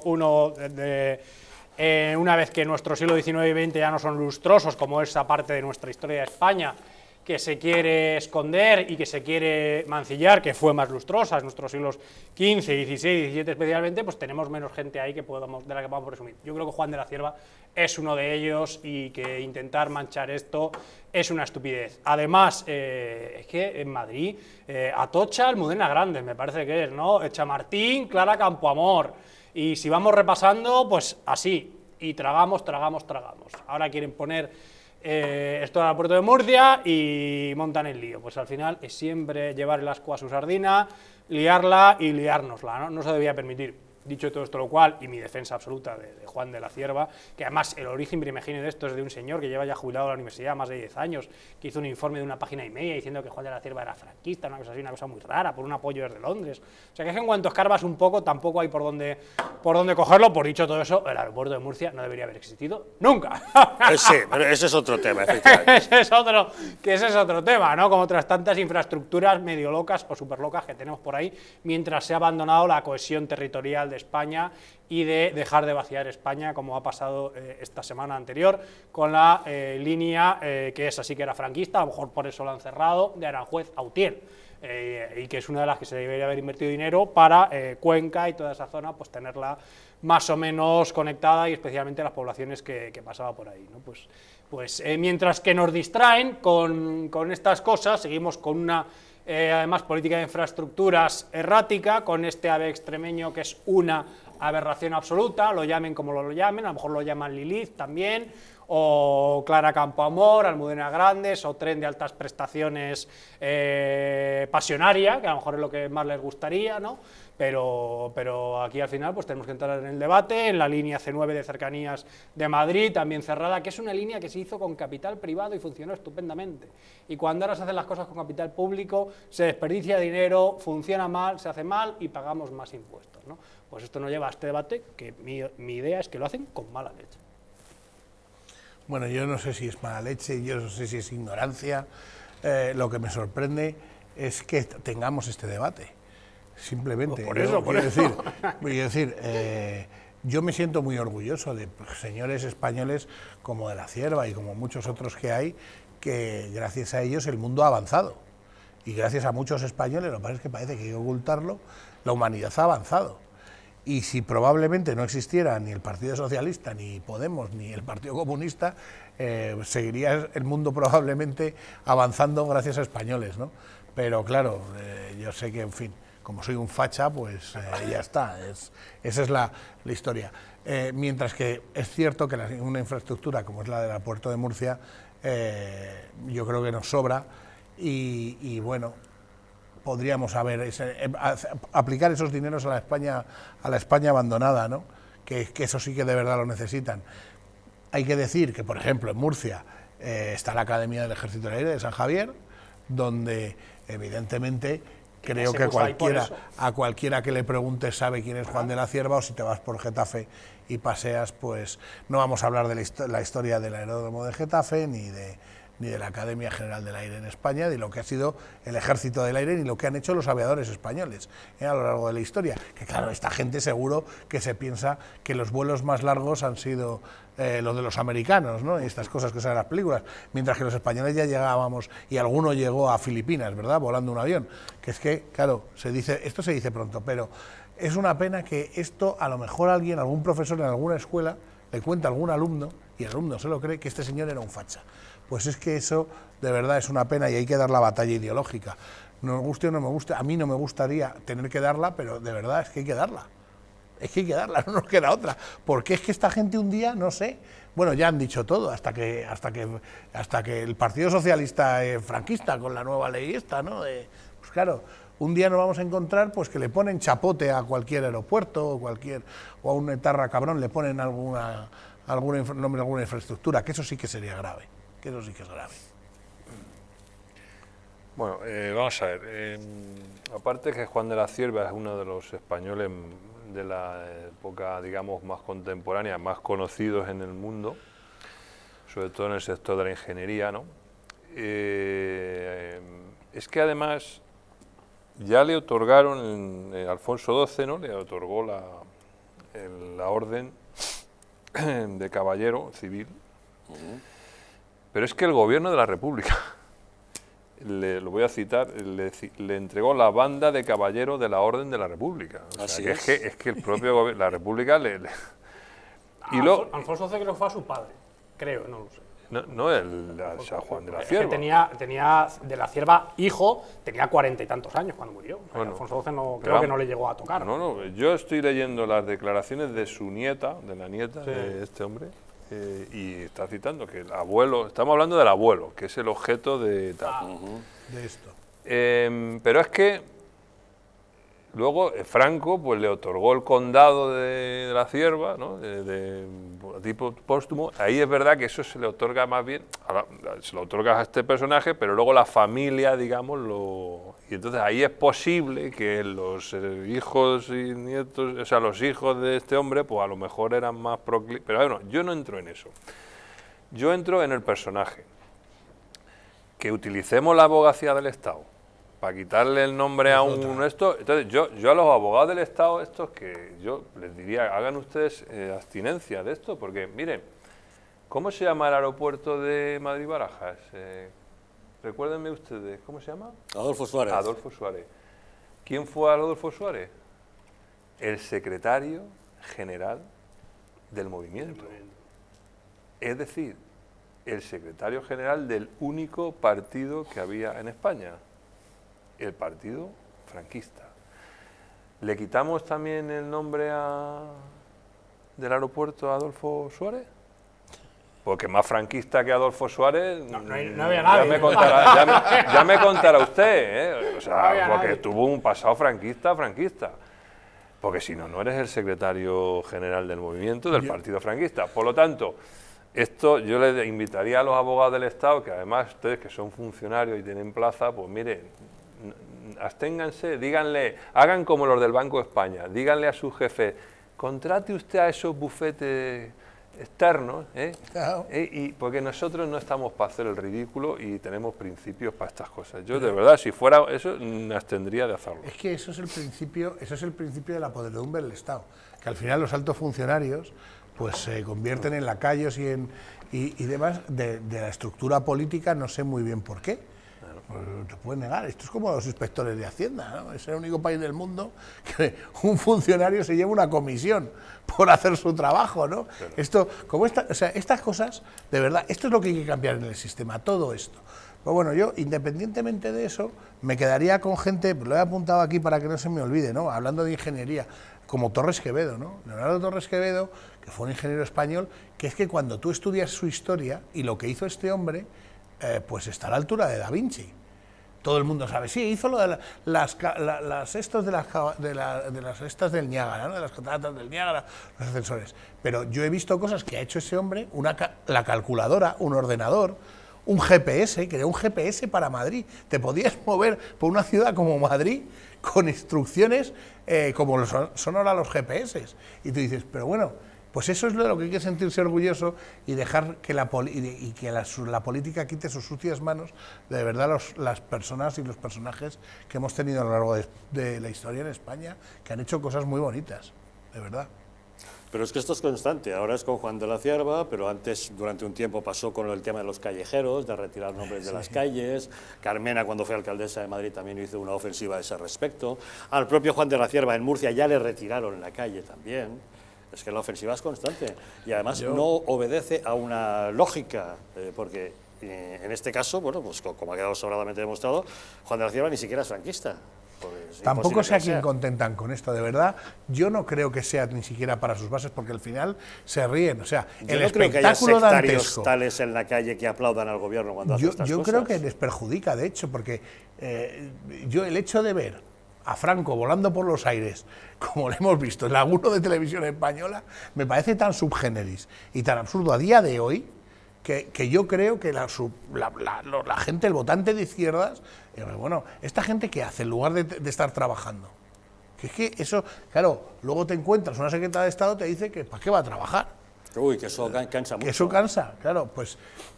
una vez que nuestro siglo XIX y XX ya no son lustrosos, como esa parte de nuestra historia de España, que se quiere esconder y que se quiere mancillar, que fue más lustrosa en nuestros siglos XV, XVI, XVII especialmente, pues tenemos menos gente ahí de la que podamos presumir. Yo creo que Juan de la Cierva es uno de ellos y que intentar manchar esto es una estupidez. Además, es que en Madrid, Atocha, Almudena Grandes, me parece que es, ¿no? Chamartín, Clara Campoamor, y si vamos repasando, pues así, y tragamos. Ahora quieren poner esto al puerto de Murcia y montan el lío. Pues al final es siempre llevar el ascua a su sardina, liarla y liárnosla, ¿no? No se debía permitir. Dicho todo esto lo cual, y mi defensa absoluta de Juan de la Cierva, que además el origen primigenio de esto es de un señor que lleva ya jubilado a la universidad más de 10 años, que hizo un informe de 1,5 páginas diciendo que Juan de la Cierva era franquista, una cosa así, una cosa muy rara, por un apoyo desde Londres. O sea que es que en cuanto escarbas un poco, tampoco hay por dónde cogerlo. Por dicho todo eso, el aeropuerto de Murcia no debería haber existido nunca. Sí, pero ese es otro tema, efectivamente. ese es otro tema, ¿no? Como otras tantas infraestructuras medio locas o super locas que tenemos por ahí, mientras se ha abandonado la cohesión territorial de España y de dejar de vaciar España, como ha pasado esta semana anterior con la línea que esa sí que era franquista, a lo mejor por eso la han cerrado, de Aranjuez a Utiel, y que es una de las que se debería haber invertido dinero para Cuenca y toda esa zona, pues tenerla más o menos conectada, y especialmente las poblaciones que pasaba por ahí, ¿no? Pues mientras que nos distraen con estas cosas, seguimos con una además política de infraestructuras errática, con este AVE extremeño que es una aberración absoluta, lo llamen como lo llamen, a lo mejor lo llaman Lilith también, o Clara Campoamor, Almudena Grandes, o tren de altas prestaciones pasionaria, que a lo mejor es lo que más les gustaría, ¿no? Pero aquí al final pues tenemos que entrar en el debate, en la línea C9 de cercanías de Madrid, también cerrada, que es una línea que se hizo con capital privado y funcionó estupendamente. Y cuando ahora se hacen las cosas con capital público, se desperdicia dinero, funciona mal, se hace mal y pagamos más impuestos, ¿no? Pues esto nos lleva a este debate, que mi idea es que lo hacen con mala leche. Bueno, yo no sé si es mala leche, yo no sé si es ignorancia. Lo que me sorprende es que tengamos este debate. Simplemente. Pues por eso. Yo me siento muy orgulloso de señores españoles como de la Cierva y como muchos otros que hay, que gracias a ellos el mundo ha avanzado. Y gracias a muchos españoles, lo que pasa es que parece que hay que ocultarlo, la humanidad ha avanzado. Y si probablemente no existiera ni el Partido Socialista, ni Podemos, ni el Partido Comunista, seguiría el mundo probablemente avanzando gracias a españoles, ¿no? Pero claro, yo sé que, en fin, como soy un facha, pues ya está, esa es la historia. Mientras que es cierto que una infraestructura como es la del aeropuerto de Murcia, yo creo que nos sobra y bueno, podríamos aplicar esos dineros a la España abandonada, ¿no? Que eso sí que de verdad lo necesitan. Hay que decir que, por ejemplo, en Murcia está la Academia del Ejército del Aire de San Javier, donde evidentemente creo que a cualquiera que le pregunte sabe quién es Juan de la Cierva, o si te vas por Getafe y paseas, pues no vamos a hablar de la historia del aeródromo de Getafe, ni de la Academia General del Aire en España, ni lo que ha sido el Ejército del Aire, ni lo que han hecho los aviadores españoles a lo largo de la historia. Que claro, esta gente seguro que se piensa que los vuelos más largos han sido los de los americanos, ¿no? Y estas cosas que salen en las películas, mientras que los españoles ya llegábamos, y alguno llegó a Filipinas, ¿verdad?, volando un avión. Que es que, claro, esto se dice pronto, pero es una pena que esto a lo mejor algún profesor en alguna escuela le cuenta a algún alumno, y el alumno se lo cree, que este señor era un facha. Pues es que eso de verdad es una pena y hay que dar la batalla ideológica. Nos guste o no me guste, a mí no me gustaría tener que darla, pero de verdad es que hay que darla. Es que hay que darla, no nos queda otra. Porque es que esta gente un día, no sé, bueno, ya han dicho todo, hasta que el Partido Socialista franquista con la nueva ley esta, ¿no? Pues claro, un día nos vamos a encontrar pues que le ponen chapote a cualquier aeropuerto o a un etarra cabrón le ponen alguna infraestructura, que eso sí que sería grave. Que eso sí que es grave. Bueno, vamos a ver. Aparte que Juan de la Cierva es uno de los españoles de la época, digamos, más contemporánea, más conocidos en el mundo, sobre todo en el sector de la ingeniería, ¿no? Es que además ya le otorgaron, Alfonso XII, ¿no?, le otorgó la orden de caballero civil, pero es que el gobierno de la República, lo voy a citar, le entregó la banda de caballero de la Orden de la República. O sea, es que el propio gobierno, la República Alfonso XII creo que fue a su padre, creo, no lo sé. No, o sea, Juan de la Cierva. Es que tenía de la Cierva, hijo, tenía 40 y tantos años cuando murió. Bueno, Alfonso XII creo que no le llegó a tocar. No, yo estoy leyendo las declaraciones de su nieta, de la nieta de este hombre, y está citando que el abuelo, estamos hablando del abuelo, que es el objeto de tal. De esto. Pero es que luego Franco pues le otorgó el condado de la Cierva, ¿no?, de tipo póstumo. Ahí es verdad que eso se le otorga más bien, se lo otorga a este personaje, pero luego la familia, digamos, y entonces ahí es posible que los hijos y nietos, o sea, los hijos de este hombre, pues a lo mejor eran más proclives. Pero bueno, yo no entro en eso. Yo entro en el personaje. Que utilicemos la abogacía del Estado para quitarle el nombre a esto. Entonces, yo a los abogados del Estado, estos, que yo les diría, hagan ustedes abstinencia de esto, porque, miren, ¿cómo se llama el aeropuerto de Madrid-Barajas? Recuérdenme ustedes, ¿cómo se llama? Adolfo Suárez. Adolfo Suárez. ¿Quién fue Adolfo Suárez? El secretario general del movimiento. Es decir, el secretario general del único partido que había en España, el partido franquista. ¿Le quitamos también el nombre del aeropuerto a Adolfo Suárez? Porque más franquista que Adolfo Suárez, no había nadie. Ya me contará usted, o sea, porque tuvo un pasado franquista. Porque si no, no eres el secretario general del movimiento del partido franquista. Por lo tanto, esto yo les invitaría a los abogados del Estado, que además ustedes que son funcionarios y tienen plaza, pues mire, absténganse, díganle, hagan como los del Banco de España, díganle a su jefe, contrate usted a esos bufetes externos, Claro. Y porque nosotros no estamos para hacer el ridículo y tenemos principios para estas cosas. Yo de verdad, si fuera eso, me abstendría de hacerlo. Es que eso es el principio de la podredumbre del Estado, que al final los altos funcionarios pues se convierten en lacayos y demás de la estructura política, no sé muy bien por qué. Pues te puedes negar, esto es como los inspectores de Hacienda, ¿no? Es el único país del mundo que un funcionario se lleva una comisión por hacer su trabajo, ¿no? Esto, o sea, estas cosas, de verdad, esto es lo que hay que cambiar en el sistema, todo esto. Pero bueno, yo, independientemente de eso, me quedaría con gente, lo he apuntado aquí para que no se me olvide, ¿no?, hablando de ingeniería, como Torres Quevedo, ¿no? Leonardo Torres Quevedo, que fue un ingeniero español, que es que cuando tú estudias su historia y lo que hizo este hombre, pues está a la altura de Da Vinci. Todo el mundo sabe, sí, hizo lo de las estas del Niágara, ¿no?, de las cataratas del Niágara, los ascensores. Pero yo he visto cosas que ha hecho ese hombre, la calculadora, un ordenador, un GPS, creó un GPS para Madrid. Te podías mover por una ciudad como Madrid con instrucciones como son ahora los GPS. Y tú dices, pero bueno, pues eso es de lo que hay que sentirse orgulloso y dejar que la política quite sus sucias manos de verdad las personas y los personajes que hemos tenido a lo largo de la historia en España, que han hecho cosas muy bonitas, de verdad. Pero es que esto es constante, ahora es con Juan de la Cierva, pero antes, durante un tiempo, pasó con el tema de los callejeros, de retirar nombres de las calles. Carmena, cuando fue alcaldesa de Madrid, también hizo una ofensiva a ese respecto. Al propio Juan de la Cierva en Murcia ya le retiraron la calle también. Es que la ofensiva es constante y además no obedece a una lógica, porque en este caso, bueno, pues como ha quedado sobradamente demostrado, Juan de la Cierva ni siquiera es franquista. Tampoco sé a quién contentan con esto, de verdad. Yo no creo que sea ni siquiera para sus bases, porque al final se ríen. O sea, yo no creo que haya sectarios tales en la calle que aplaudan al gobierno cuando hace estas cosas. Yo creo que les perjudica, de hecho, porque yo el hecho de ver a Franco volando por los aires, como lo hemos visto en alguno de televisión española, me parece tan subgéneris y tan absurdo a día de hoy, que yo creo que la gente, el votante de izquierdas, bueno, ¿esta gente qué hace en lugar de estar trabajando? Que es que eso, claro, luego te encuentras una secretaria de Estado te dice que ¿para qué va a trabajar? Uy, que eso cansa mucho. Que eso cansa, claro, pues,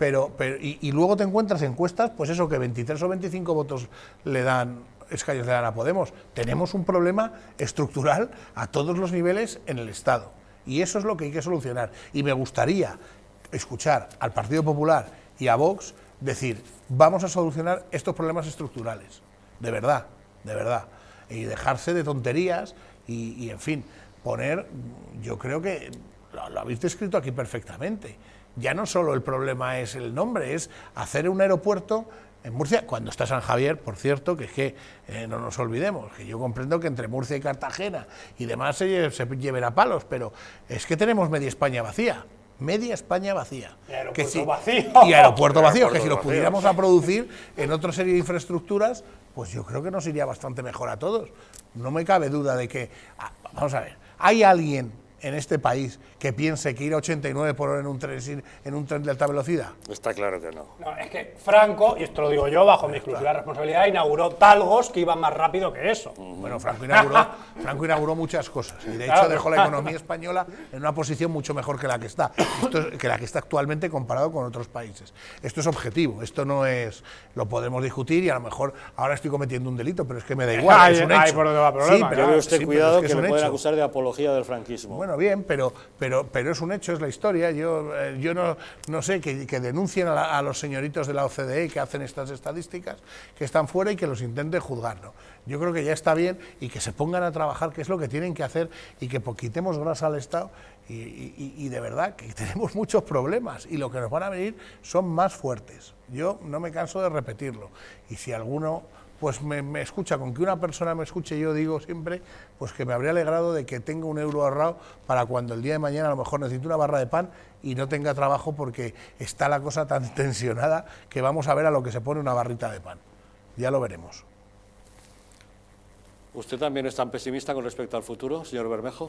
y luego te encuentras encuestas, pues eso, que 23 o 25 votos escaños le dan a Podemos. Tenemos un problema estructural a todos los niveles en el Estado, y eso es lo que hay que solucionar. Y me gustaría escuchar al Partido Popular y a Vox decir, vamos a solucionar estos problemas estructurales, de verdad, y dejarse de tonterías y en fin, poner, yo creo que lo habéis descrito aquí perfectamente, ya no solo el problema es el nombre, es hacer un aeropuerto en Murcia, cuando está San Javier, por cierto, que es que no nos olvidemos, que yo comprendo que entre Murcia y Cartagena y demás se lleven a palos, pero es que tenemos media España vacía. Media España vacía. Y aeropuerto vacío, que si lo pudiéramos a producir en otra serie de infraestructuras, pues yo creo que nos iría bastante mejor a todos. No me cabe duda de que, vamos a ver, ¿hay alguien en este país que piense que ir a 89 por hora en un tren de alta velocidad? Está claro que no. No, es que Franco, y esto lo digo yo bajo mi exclusiva responsabilidad, inauguró talgos que iban más rápido que eso. Bueno, Franco inauguró muchas cosas y de hecho dejó la economía española en una posición mucho mejor que la que está, que la que está actualmente comparado con otros países. Esto es objetivo, esto no es, lo podemos discutir y a lo mejor ahora estoy cometiendo un delito, pero es que me da igual, es un hecho. Por donde va el problema, sí, pero usted cuidado que me pueden acusar de apología del franquismo. Bueno, bien, pero es un hecho, es la historia. Yo no sé, que denuncien a los señoritos de la OCDE que hacen estas estadísticas, que están fuera y que los intenten juzgar, ¿no? Yo creo que ya está bien y que se pongan a trabajar, que es lo que tienen que hacer, y que quitemos grasa al Estado y de verdad que tenemos muchos problemas y lo que nos van a venir son más fuertes. Yo no me canso de repetirlo y si alguno pues me escucha, con que una persona me escuche, yo digo siempre pues que me habría alegrado de que tenga un euro ahorrado para cuando el día de mañana a lo mejor necesite una barra de pan y no tenga trabajo porque está la cosa tan tensionada que vamos a ver a lo que se pone una barrita de pan. Ya lo veremos. ¿Usted también es tan pesimista con respecto al futuro, señor Bermejo?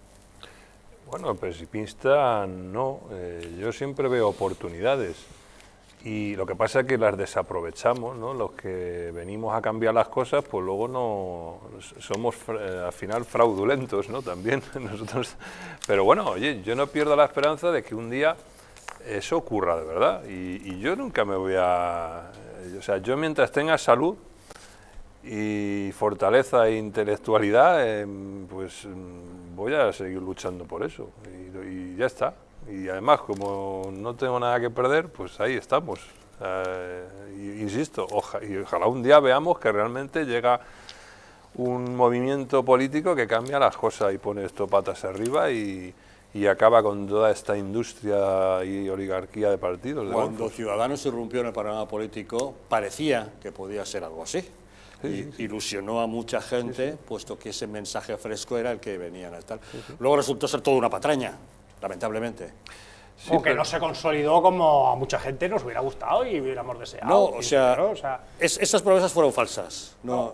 Bueno, pesimista no, yo siempre veo oportunidades. Y lo que pasa es que las desaprovechamos, ¿no? Los que venimos a cambiar las cosas, pues luego no somos al final fraudulentos, ¿no? También nosotros. Pero bueno, oye, yo no pierdo la esperanza de que un día eso ocurra de verdad. Y yo nunca me voy a... O sea, yo mientras tenga salud y fortaleza e intelectualidad, pues voy a seguir luchando por eso. Y ya está. Y además, como no tengo nada que perder, pues ahí estamos. Insisto, ojalá un día veamos que realmente llega un movimiento político que cambia las cosas y pone esto patas arriba y acaba con toda esta industria y oligarquía de partidos. Cuando Ciudadanos irrumpió en el panorama político, parecía que podía ser algo así. Ilusionó a mucha gente, puesto que ese mensaje fresco era el que venían a estar. Luego resultó ser toda una patraña. Lamentablemente. Sí, o que no se consolidó como a mucha gente nos hubiera gustado y hubiéramos deseado. No, o sea esas promesas fueron falsas. No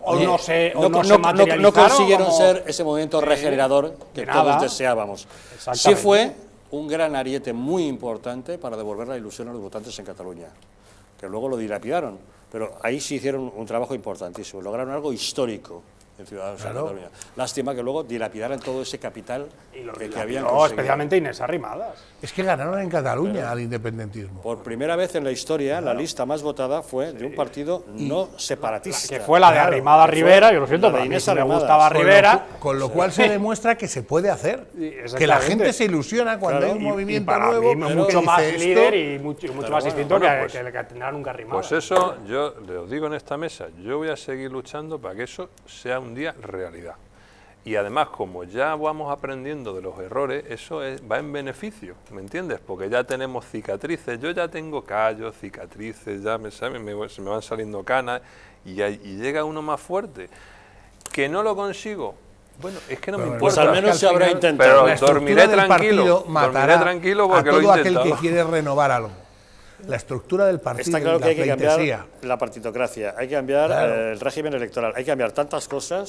consiguieron ser ese movimiento regenerador que todos deseábamos. Sí fue un gran ariete muy importante para devolver la ilusión a los votantes en Cataluña, que luego lo dilapidaron, pero ahí sí hicieron un trabajo importantísimo, lograron algo histórico en Ciudadanos en Cataluña. Lástima que luego dilapidaran todo ese capital que habían conseguido. Especialmente Inés Arrimadas. Es que ganaron en Cataluña al independentismo. Por primera vez en la historia, la lista más votada fue de un partido no separatista. Que fue la de Arrimadas Rivera, yo lo siento, pero a mí sí me gustaba Rivera. Con lo cual se demuestra que se puede hacer. Que la gente se ilusiona cuando hay un movimiento nuevo. Mucho más líder y mucho más distinto que tener nunca Arrimadas. Pues eso, yo les digo en esta mesa, yo voy a seguir luchando para que eso sea un día realidad. Y además, como ya vamos aprendiendo de los errores, eso va en beneficio, ¿me entiendes? Porque ya tenemos cicatrices, yo ya tengo callos, cicatrices, ya se me van saliendo canas, y llega uno más fuerte. ¿Que no lo consigo? Bueno, es que no me importa. Pues al menos se habrá intentado. Pero dormiré tranquilo porque lo he intentado. A todo aquel que quiere renovar algo. La estructura del partido. Está claro que hay que cambiar la partitocracia, hay que cambiar el régimen electoral, hay que cambiar tantas cosas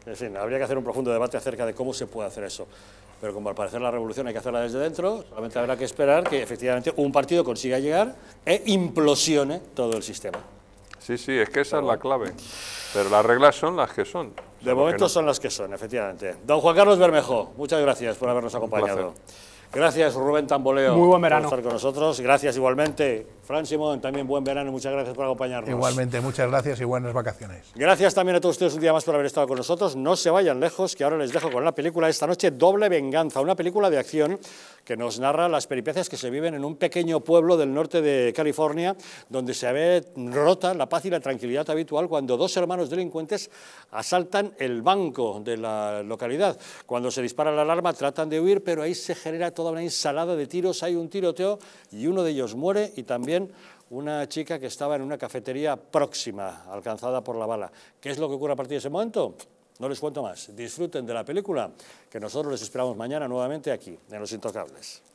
En fin, habría que hacer un profundo debate acerca de cómo se puede hacer eso. Pero como al parecer la revolución hay que hacerla desde dentro, solamente habrá que esperar que efectivamente un partido consiga llegar e implosione todo el sistema. Sí, sí, es que esa es la clave. Pero las reglas son las que son. De momento son las que son, efectivamente. Don Juan Carlos Bermejo, muchas gracias por habernos acompañado. Gracias, Rubén Tamboleo. Muy buen verano. Por estar con nosotros. Gracias igualmente, Fran Simón, también buen verano. Muchas gracias por acompañarnos. Igualmente, muchas gracias y buenas vacaciones. Gracias también a todos ustedes un día más por haber estado con nosotros. No se vayan lejos, que ahora les dejo con la película esta noche, Doble Venganza, una película de acción que nos narra las peripecias que se viven en un pequeño pueblo del norte de California, donde se ve rota la paz y la tranquilidad habitual cuando dos hermanos delincuentes asaltan el banco de la localidad. Cuando se dispara la alarma tratan de huir, pero ahí se genera toda una ensalada de tiros, hay un tiroteo y uno de ellos muere y también una chica que estaba en una cafetería próxima, alcanzada por la bala. ¿Qué es lo que ocurre a partir de ese momento? No les cuento más. Disfruten de la película, que nosotros les esperamos mañana nuevamente aquí, en Los Intocables.